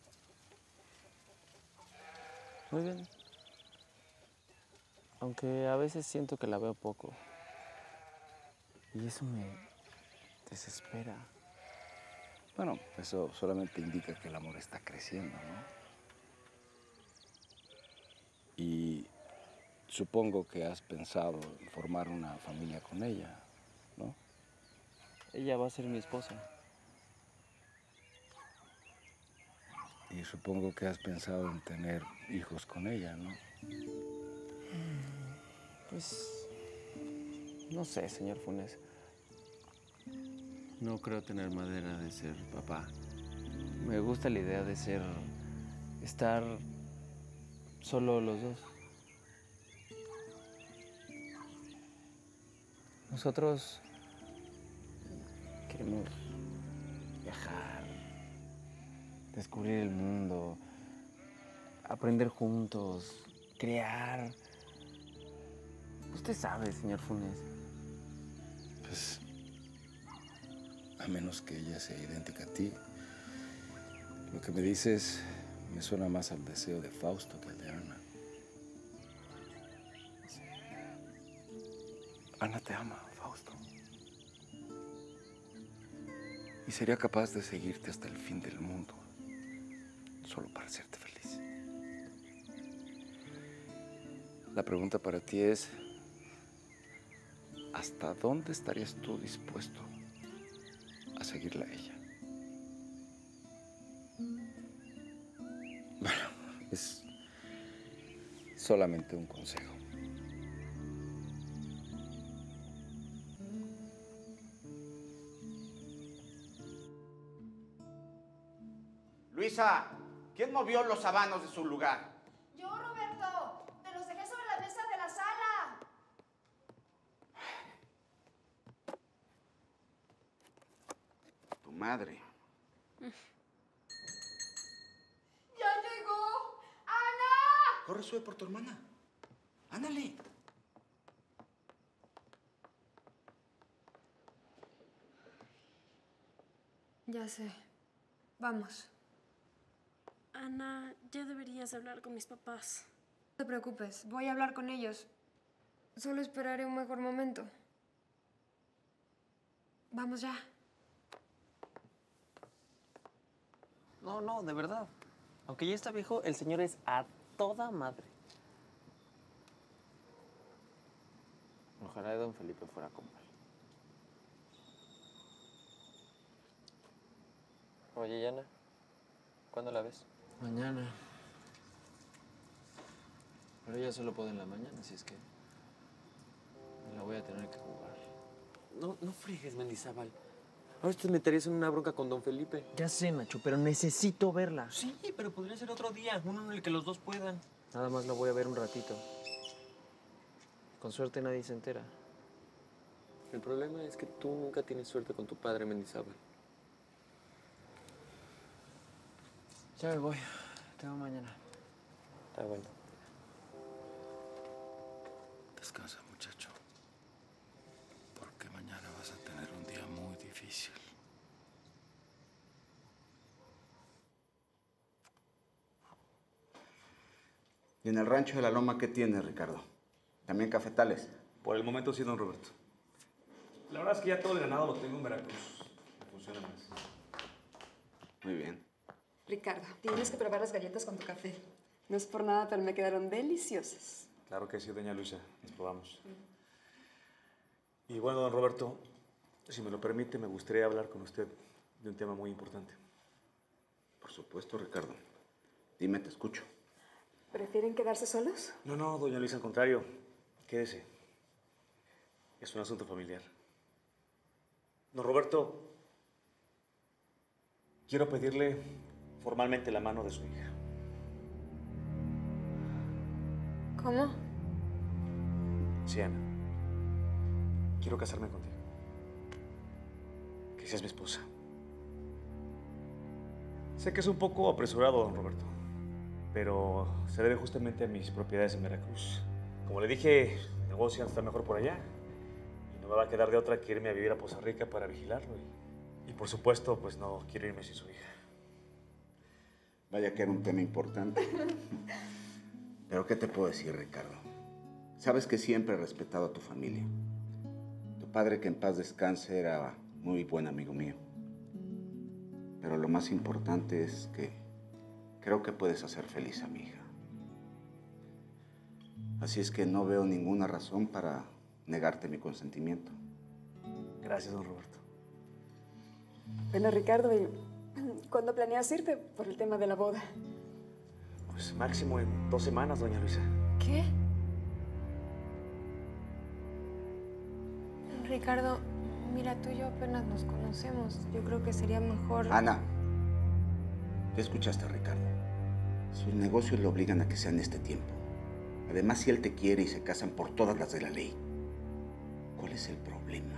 Muy bien. Aunque a veces siento que la veo poco. Y eso me desespera. Bueno, eso solamente indica que el amor está creciendo, ¿no? Y supongo que has pensado en formar una familia con ella, ¿no? Ella va a ser mi esposa. Y supongo que has pensado en tener hijos con ella, ¿no? Pues... no sé, señor Funes. No creo tener madera de ser papá. Me gusta la idea de ser... estar solo los dos. Nosotros queremos viajar, descubrir el mundo, aprender juntos, crear. Usted sabe, señor Funes. Pues, a menos que ella sea idéntica a ti. Lo que me dices me suena más al deseo de Fausto que al de Ana. Ana te ama, Fausto. Y sería capaz de seguirte hasta el fin del mundo, solo para hacerte feliz. La pregunta para ti es, ¿hasta dónde estarías tú dispuesto a seguirla a ella? Bueno, es solamente un consejo. Luisa, ¿quién movió los sabanos de su lugar? Yo, Roberto. Te los dejé sobre la mesa de la sala. Tu madre. ¡Ya llegó! ¡Ana! Corre, sube por tu hermana. Ándale. Ya sé. Vamos. Ana, ya deberías hablar con mis papás. No te preocupes, voy a hablar con ellos. Solo esperaré un mejor momento. Vamos ya. No, no, de verdad. Aunque ya está viejo, el señor es a toda madre. Ojalá don Felipe fuera como él. Oye, Yana, ¿cuándo la ves? Mañana. Pero ella solo puede en la mañana, así es que me la voy a tener que jugar. No, no friegues, Mendizábal. Ahora te meterías en una bronca con don Felipe. Ya sé, Nacho, pero necesito verla. Sí, pero podría ser otro día, uno en el que los dos puedan. Nada más la voy a ver un ratito. Con suerte nadie se entera. El problema es que tú nunca tienes suerte con tu padre, Mendizábal. Ya me voy. Te veo mañana. Está bueno. Descansa, muchacho. Porque mañana vas a tener un día muy difícil. ¿Y en el rancho de la Loma qué tienes, Ricardo? ¿También cafetales? Por el momento sí, don Roberto. La verdad es que ya todo el ganado lo tengo en Veracruz. Me funciona más. Muy bien. Ricardo, tienes que probar las galletas con tu café. No es por nada, pero me quedaron deliciosas. Claro que sí, doña Luisa. Las probamos. Y bueno, don Roberto, Si me lo permite, me gustaría hablar con usted de un tema muy importante. Por supuesto, Ricardo. Dime, te escucho. ¿Prefieren quedarse solos? No, no, doña Luisa, al contrario. Quédese. Es un asunto familiar. Don Roberto, quiero pedirle formalmente la mano de su hija. ¿Cómo? Sí, Ana. Quiero casarme contigo. Que seas mi esposa. Sé que es un poco apresurado, don Roberto, pero se debe justamente a mis propiedades en Veracruz. Como le dije, el negocio está mejor por allá y no me va a quedar de otra que irme a vivir a Poza Rica para vigilarlo. Y, y por supuesto, pues no quiero irme sin su hija. Vaya que era un tema importante. Pero ¿qué te puedo decir, Ricardo? Sabes que siempre he respetado a tu familia. Tu padre, que en paz descanse, era muy buen amigo mío. Pero lo más importante es que creo que puedes hacer feliz a mi hija. Así es que no veo ninguna razón para negarte mi consentimiento. Gracias, don Roberto. Bueno, Ricardo, ¿y cuándo planeas irte por el tema de la boda? Pues máximo en dos semanas, doña Luisa. ¿Qué? Ricardo, mira, tú y yo apenas nos conocemos. Yo creo que sería mejor... Ana, ya escuchaste a Ricardo. Sus negocios le obligan a que sea en este tiempo. Además, si él te quiere y se casan por todas las de la ley, ¿cuál es el problema?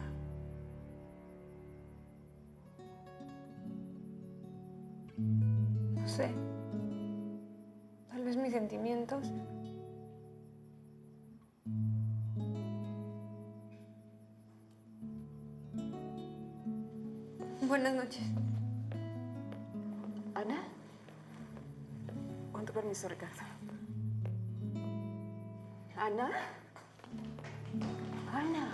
No sé. Tal vez mis sentimientos... Buenas noches. ¿Ana? Con tu permiso, Ricardo. ¿Ana? Ana.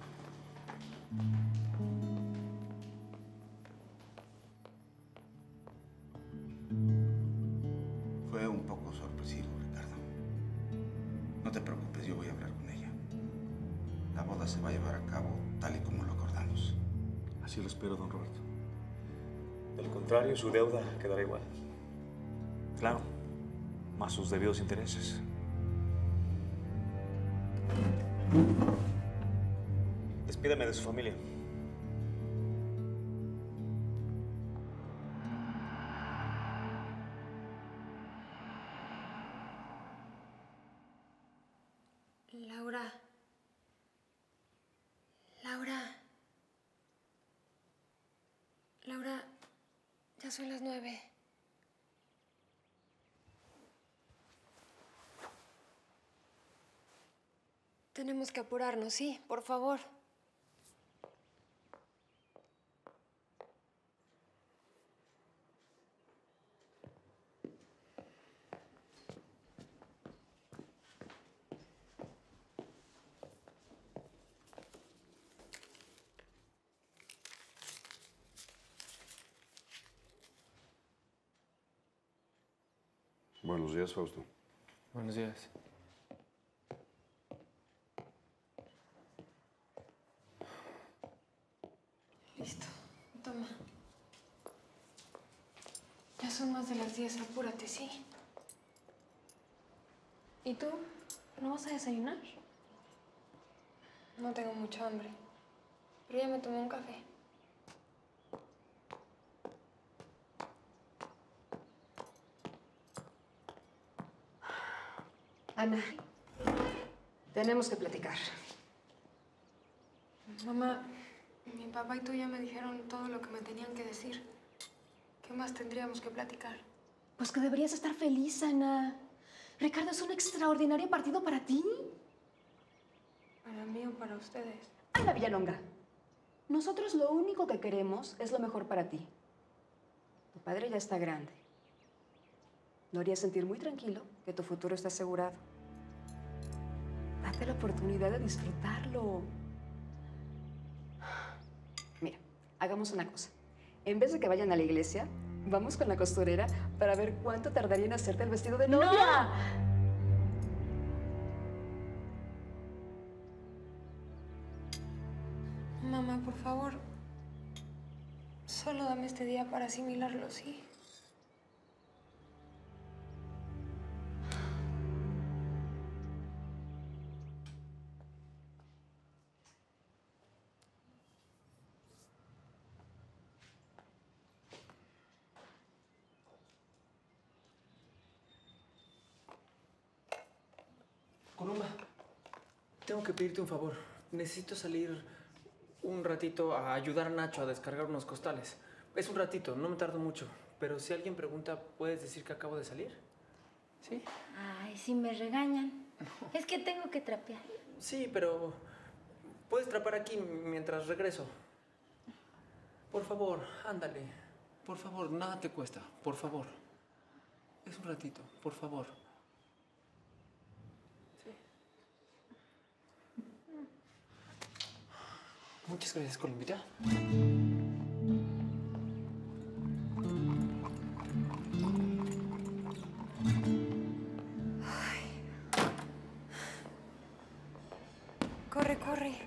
Fue un poco sorpresivo, Ricardo. No te preocupes, yo voy a hablar con ella. La boda se va a llevar a cabo tal y como lo acordamos. Así lo espero, don Roberto. Del contrario, su deuda quedará igual. Claro, más sus debidos intereses. Despídeme de su familia. Laura. Laura. Laura, ya son las nueve. Tenemos que apurarnos, sí, por favor. Buenos días, Fausto. Buenos días. Listo, toma. Ya son más de las diez, apúrate, ¿sí? ¿Y tú? ¿No vas a desayunar? No tengo mucha hambre, pero ya me tomé un café. Ana, tenemos que platicar. Mamá, mi papá y tú ya me dijeron todo lo que me tenían que decir. ¿Qué más tendríamos que platicar? Pues que deberías estar feliz, Ana. Ricardo es un extraordinario partido para ti. Para mí o para ustedes. Ana Villalonga, nosotros lo único que queremos es lo mejor para ti. Tu padre ya está grande. Lo haría sentir muy tranquilo que tu futuro está asegurado. Date la oportunidad de disfrutarlo. Mira, hagamos una cosa. En vez de que vayan a la iglesia, vamos con la costurera para ver cuánto tardaría en hacerte el vestido de novia. ¡No! Mamá, por favor. Solo dame este día para asimilarlo, ¿sí? Columba, tengo que pedirte un favor. Necesito salir un ratito a ayudar a Nacho a descargar unos costales. Es un ratito, no me tardo mucho. Pero si alguien pregunta, ¿puedes decir que acabo de salir? ¿Sí? Ay, si me regañan. Es que tengo que trapear. Sí, pero puedes trapar aquí mientras regreso. Por favor, ándale. Por favor, nada te cuesta. Por favor. Es un ratito, por favor. Muchas gracias, Columbita. Corre, corre.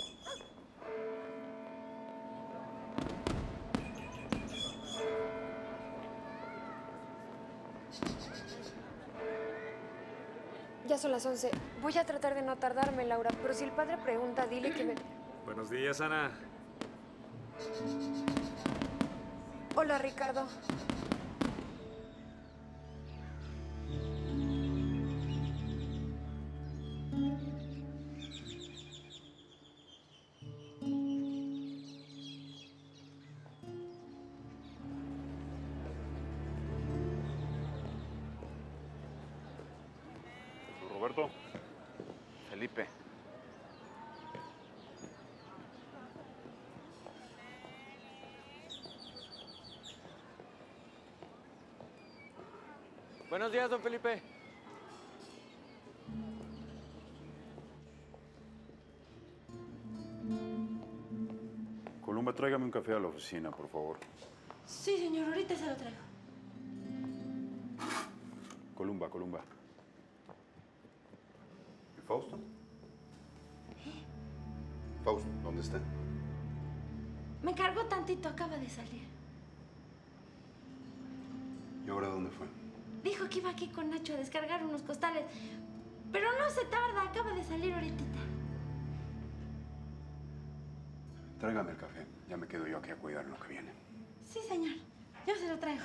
Ya son las once. Voy a tratar de no tardarme, Laura, pero si el padre pregunta, dile que me... Buenos días, Ana. Hola, Ricardo. Roberto. Felipe. Buenos días, don Felipe. Columba, tráigame un café a la oficina, por favor. Sí, señor, ahorita se lo traigo. Columba, Columba. ¿Y Fausto? Fausto, ¿dónde está? Me cargó tantito, acaba de salir. ¿Y ahora dónde fue? Dijo que iba aquí con Nacho a descargar unos costales. Pero no se tarda, acaba de salir ahorita. Tráigame el café. Ya me quedo yo aquí a cuidar lo que viene. Sí, señor. Yo se lo traigo.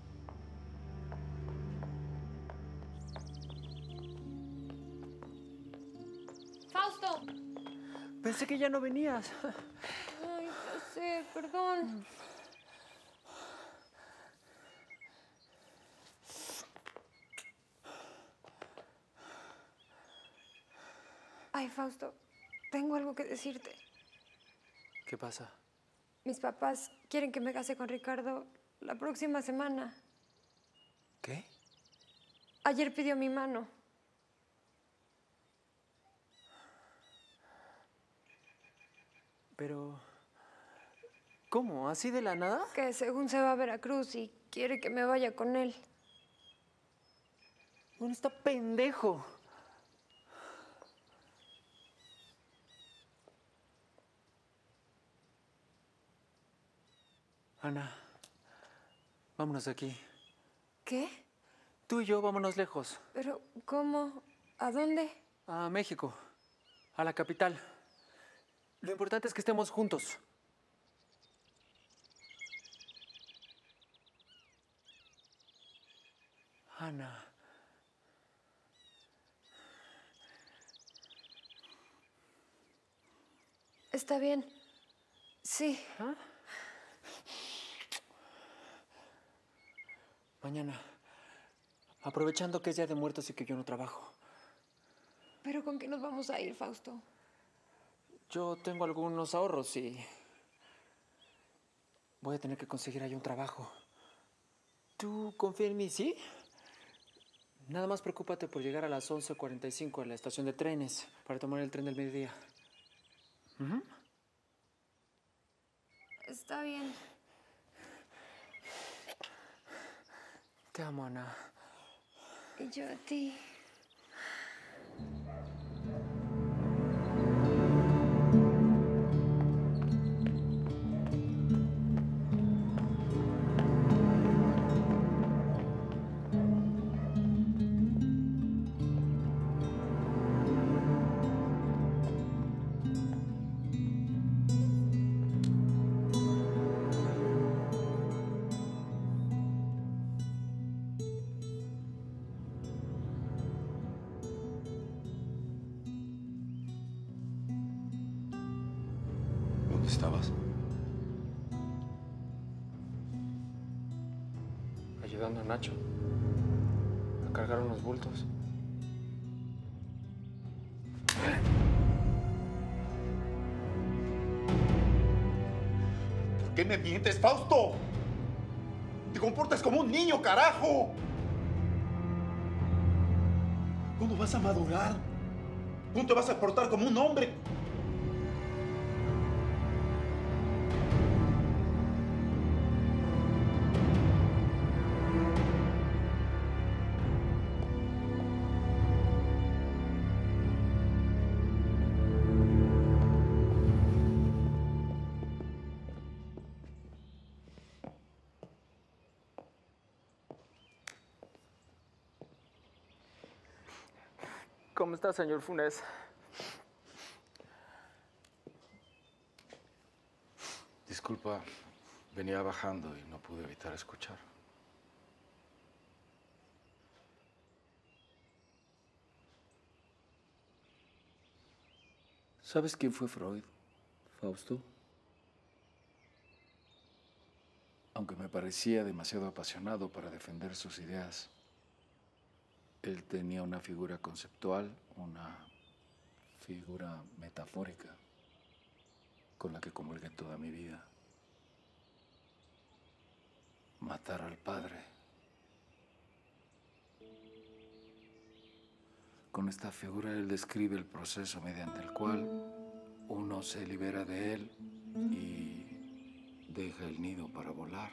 ¡Fausto! Pensé que ya no venías. Ay, no sé, perdón. Ay, Fausto, tengo algo que decirte. ¿Qué pasa? Mis papás quieren que me case con Ricardo la próxima semana. ¿Qué? Ayer pidió mi mano. Pero... ¿cómo? ¿Así de la nada? Que según se va a Veracruz y quiere que me vaya con él. Bueno, está pendejo. Ana, vámonos de aquí. ¿Qué? Tú y yo vámonos lejos. ¿Pero cómo? ¿A dónde? A México, a la capital. Lo importante es que estemos juntos. Ana. Está bien. Sí. ¿Ah? Mañana, aprovechando que es Día de Muertos y que yo no trabajo. ¿Pero con qué nos vamos a ir, Fausto? Yo tengo algunos ahorros y voy a tener que conseguir ahí un trabajo. ¿Tú confías en mí, sí? Nada más preocúpate por llegar a las once cuarenta y cinco a la estación de trenes para tomar el tren del mediodía. ¿Uh-huh? Está bien. Te amo, Ana. Y yo a ti. ¿Dónde estabas? Ayudando a Nacho a cargar unos bultos. ¿Por qué me mientes, Fausto? Te comportas como un niño, carajo. ¿Cuándo vas a madurar? ¿Cuándo te vas a portar como un hombre? ¿Cómo está, señor Funes? Disculpa, venía bajando y no pude evitar escuchar. ¿Sabes quién fue Freud, Fausto? Aunque me parecía demasiado apasionado para defender sus ideas, él tenía una figura conceptual, una figura metafórica, con la que comulgué toda mi vida. Matar al padre. Con esta figura él describe el proceso mediante el cual uno se libera de él y deja el nido para volar.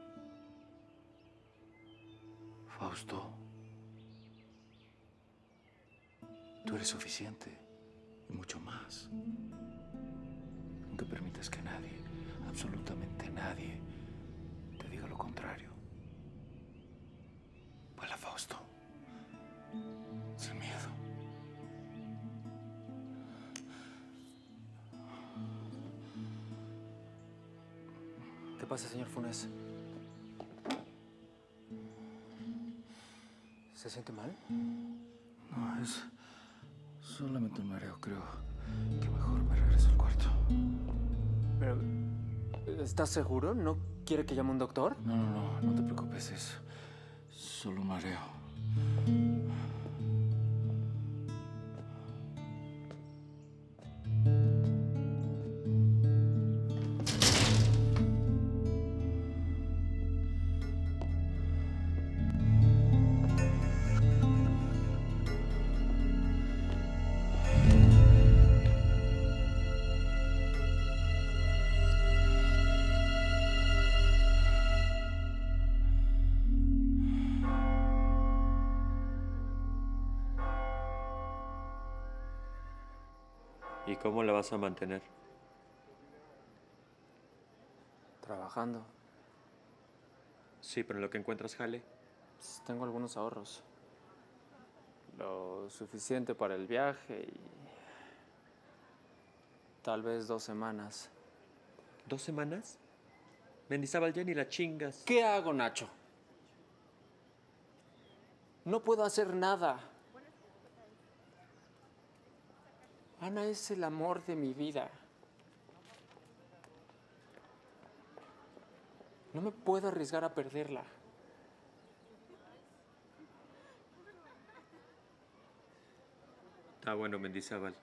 Fausto, tú eres suficiente y mucho más. Aunque permitas que nadie, absolutamente nadie, te diga lo contrario. Vuela, Fausto, sin miedo. ¿Qué pasa, señor Funes? ¿Se siente mal? No, es solamente un mareo, creo que mejor me regreso al cuarto. Pero, ¿estás seguro? ¿No quiere que llame un doctor? No, no, no, no te preocupes, es solo un mareo. ¿Y cómo la vas a mantener? Trabajando. Sí, pero en lo que encuentras jale. Pues tengo algunos ahorros. Lo suficiente para el viaje y tal vez dos semanas. ¿Dos semanas? Mendizábal, ya ni la chingas. ¿Qué hago, Nacho? No puedo hacer nada. Ana es el amor de mi vida. No me puedo arriesgar a perderla. Está bueno, Mendizábal.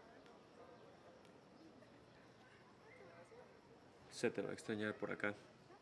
Se te va a extrañar por acá.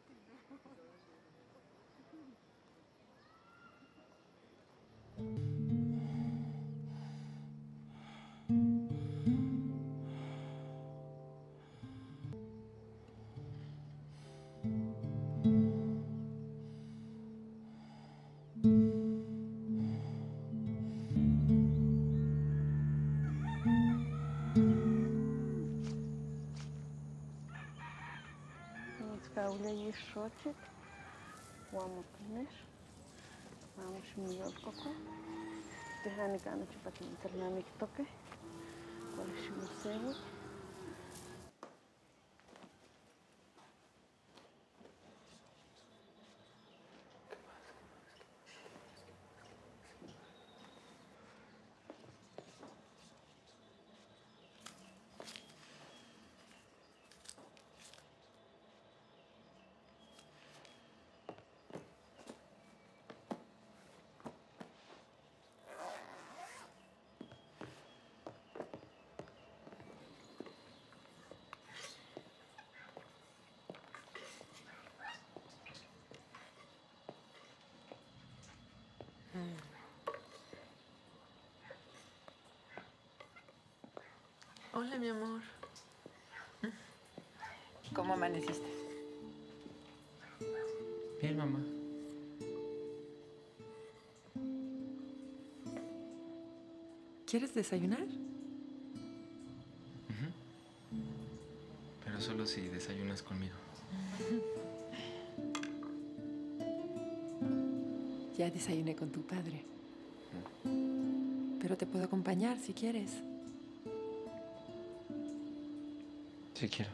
Изгавляешь ротик, вамутнеш, vamos миол коко, дыхание гана чупат интернамик токе, колеш мусево. Hola, mi amor. ¿Cómo amaneciste? Bien, mamá. ¿Quieres desayunar? Ujú. Pero solo si desayunas conmigo. Ya desayuné con tu padre. Pero te puedo acompañar si quieres. Sí quiero.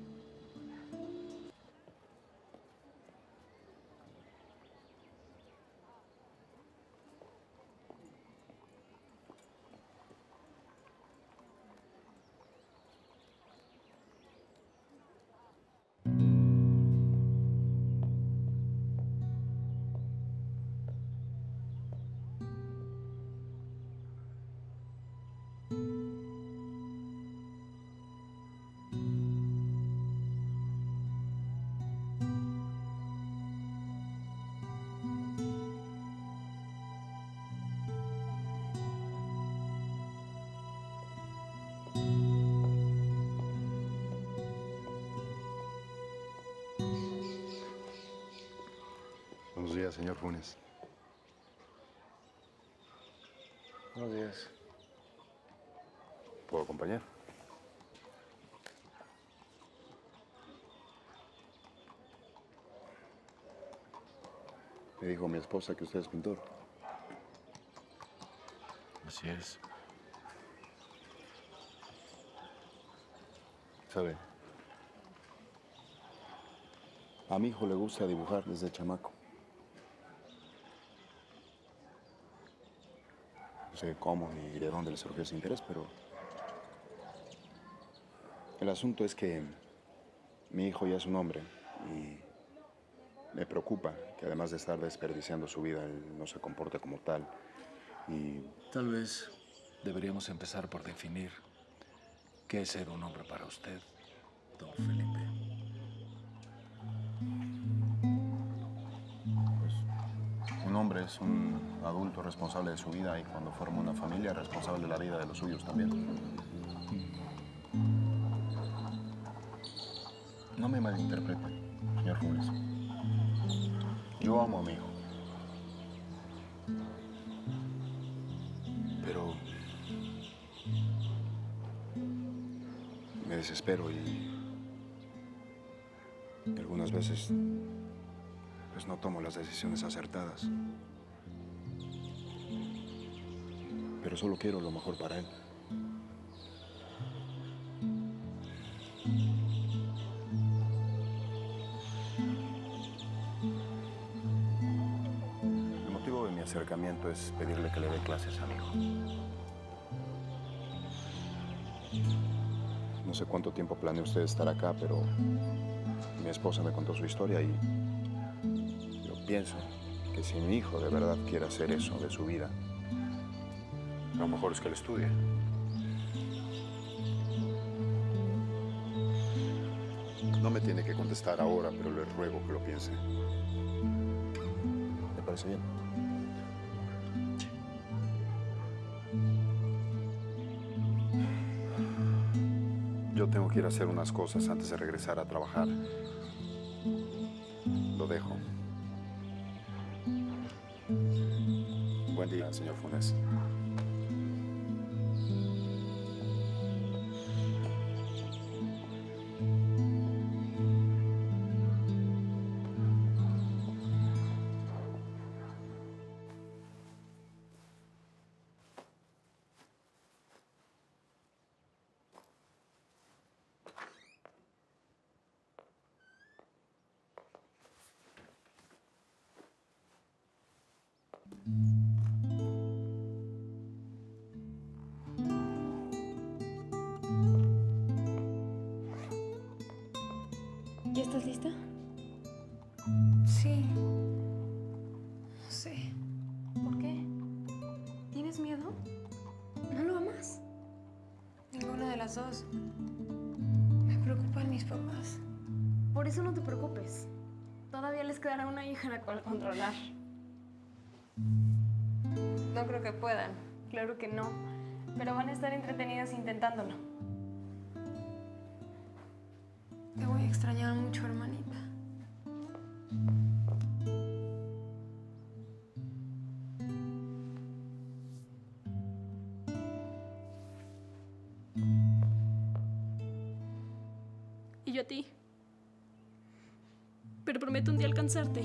Buenos días, señor Funes. Buenos días. ¿Puedo acompañar? Me dijo mi esposa que usted es pintor. Así es. ¿Sabe? A mi hijo le gusta dibujar desde chamaco. No sé cómo ni de dónde le surgió ese interés, pero... El asunto es que mi hijo ya es un hombre y me preocupa que además de estar desperdiciando su vida, él no se comporte como tal. Y... Tal vez deberíamos empezar por definir qué es ser un hombre para usted, don Felipe. Un hombre es un adulto responsable de su vida y cuando forma una familia, responsable de la vida de los suyos también. No me malinterprete, señor Funes. Yo amo a mi hijo. Pero... me desespero y... y algunas veces... pues no tomo las decisiones acertadas. Pero solo quiero lo mejor para él. El motivo de mi acercamiento es pedirle que le dé clases a mi hijo. No sé cuánto tiempo planea usted estar acá, pero mi esposa me contó su historia y yo pienso que si mi hijo de verdad quiere hacer eso de su vida, lo mejor es que él estudie. No me tiene que contestar ahora, pero le ruego que lo piense. ¿Le parece bien? Yo tengo que ir a hacer unas cosas antes de regresar a trabajar. Lo dejo. Buen día, señor Funes. ¿Ya estás lista? Sí. No sé. ¿Por qué? ¿Tienes miedo? ¿No lo amas? Ninguna de las dos. Me preocupan mis papás. Por eso no te preocupes. Todavía les quedará una hija a la cual controlar. No creo que puedan. Claro que no. Pero van a estar entretenidas intentándolo. Te voy a extrañar mucho, hermanita. Y yo a ti. Pero prometo un día alcanzarte.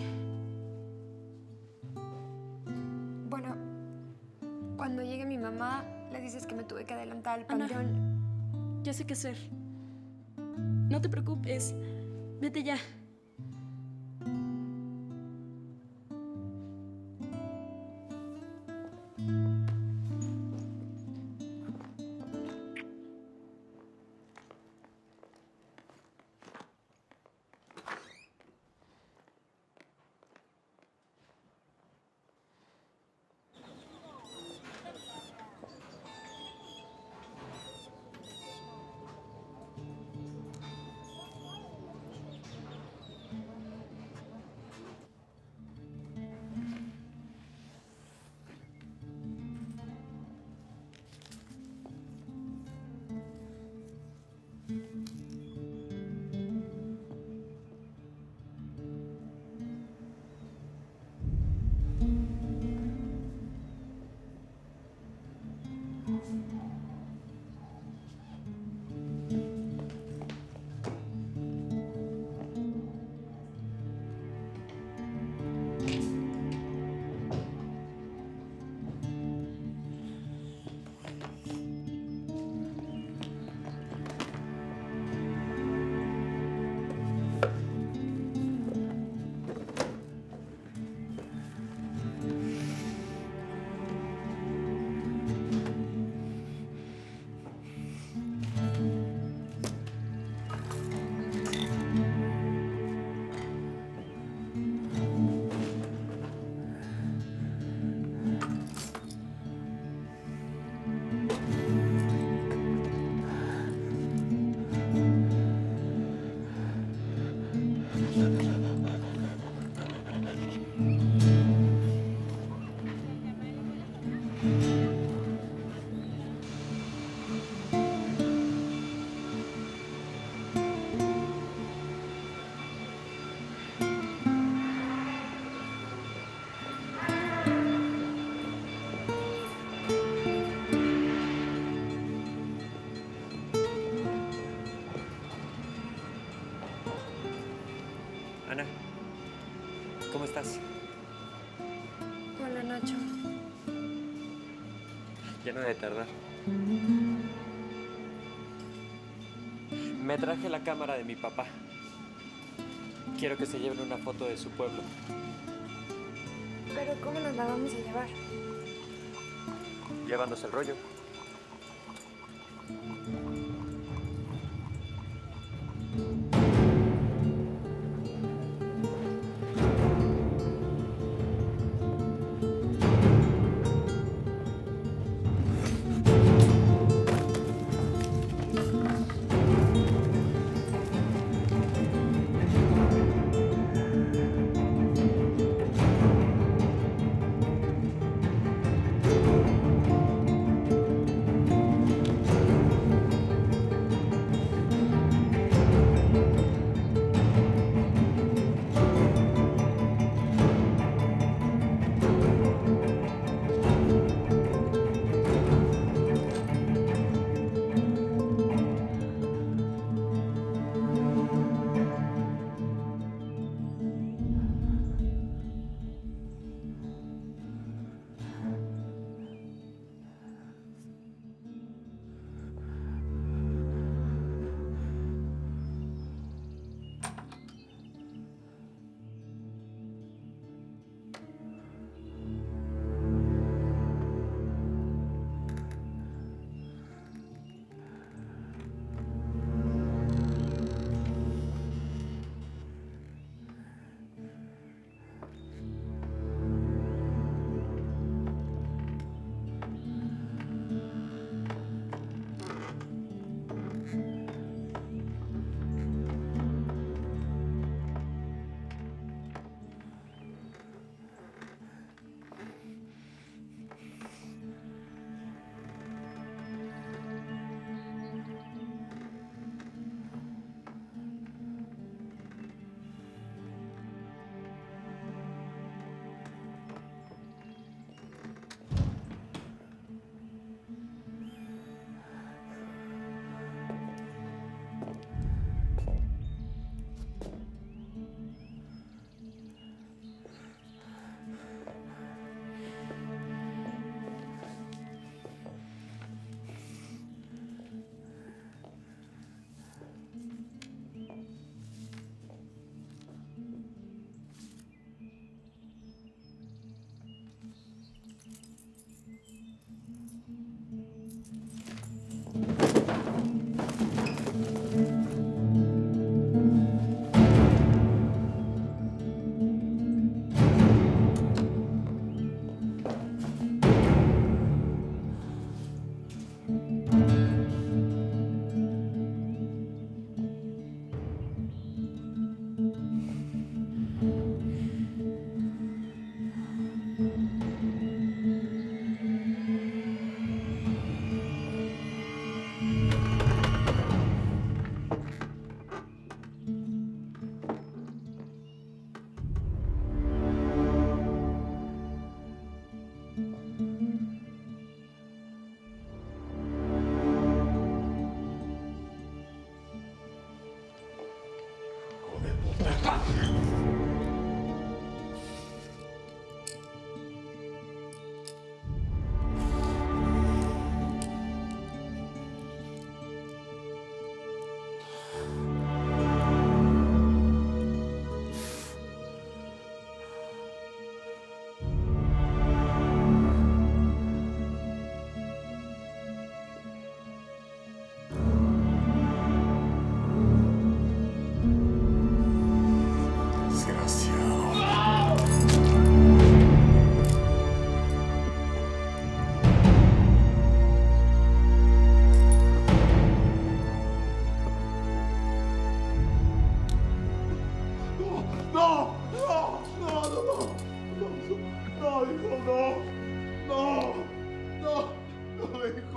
Bueno, cuando llegue mi mamá, le dices que me tuve que adelantar al Ana, panteón. ya sé qué hacer. No te preocupes. Vete ya. Ana, ¿cómo estás? Hola, Nacho. Ya no he de tardar. Me traje la cámara de mi papá. Quiero que se lleven una foto de su pueblo. Pero ¿cómo nos la vamos a llevar? Llevándose el rollo.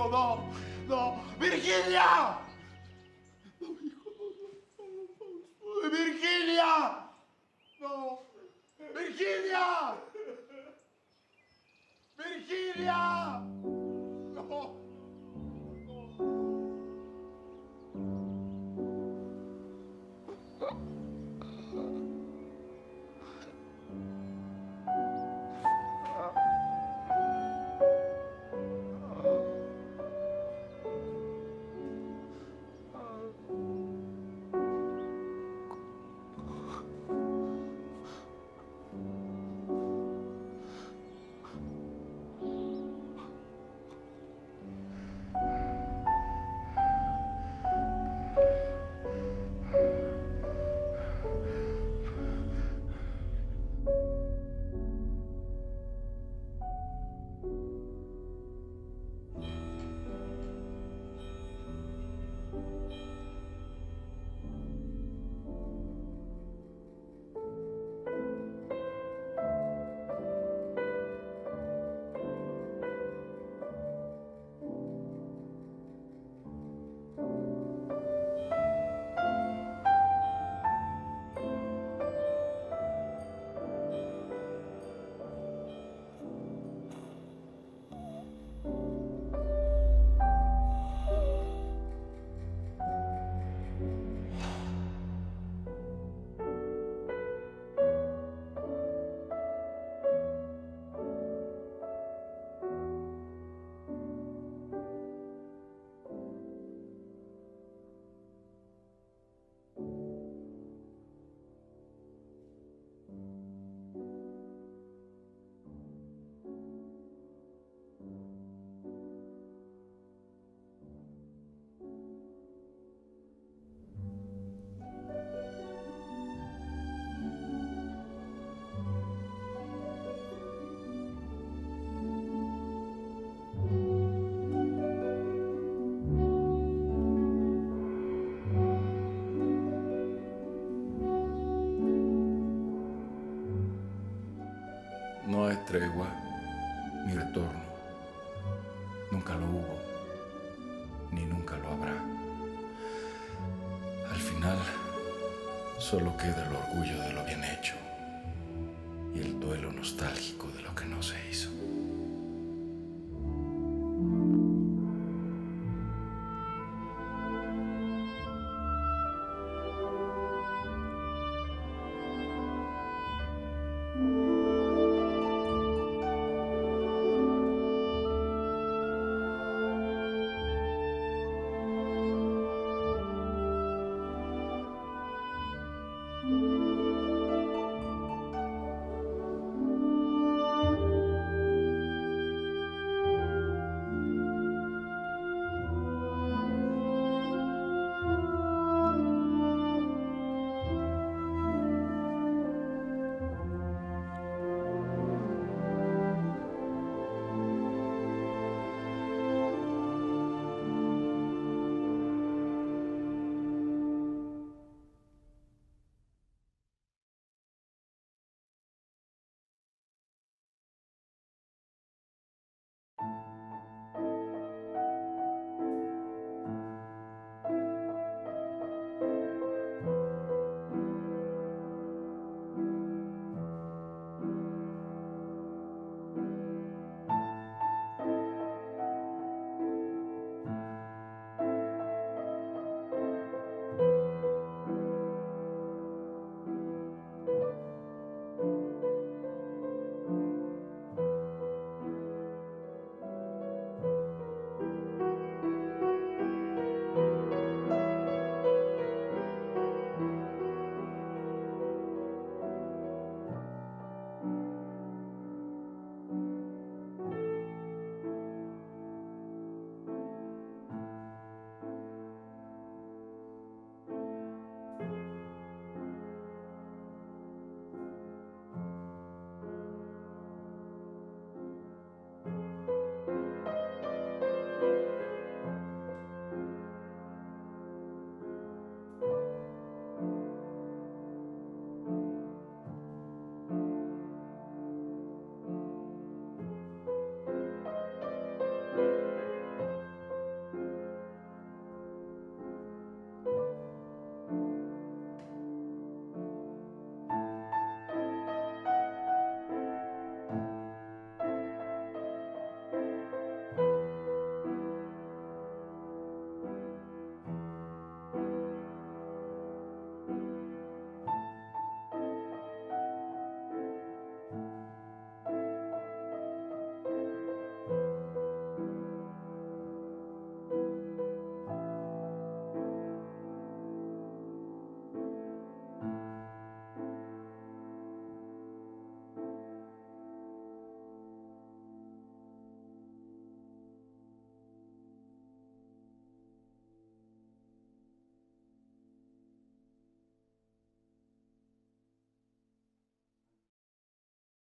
hijo, no, no. ¡Virginia! No, hijo, no, no. ¡Virginia! No. ¡Virginia! ¡Virginia! No. No hay tregua ni retorno. Nunca lo hubo, ni nunca lo habrá. Al final, solo queda el orgullo de lo bien hecho y el duelo nostálgico de lo que no se hizo.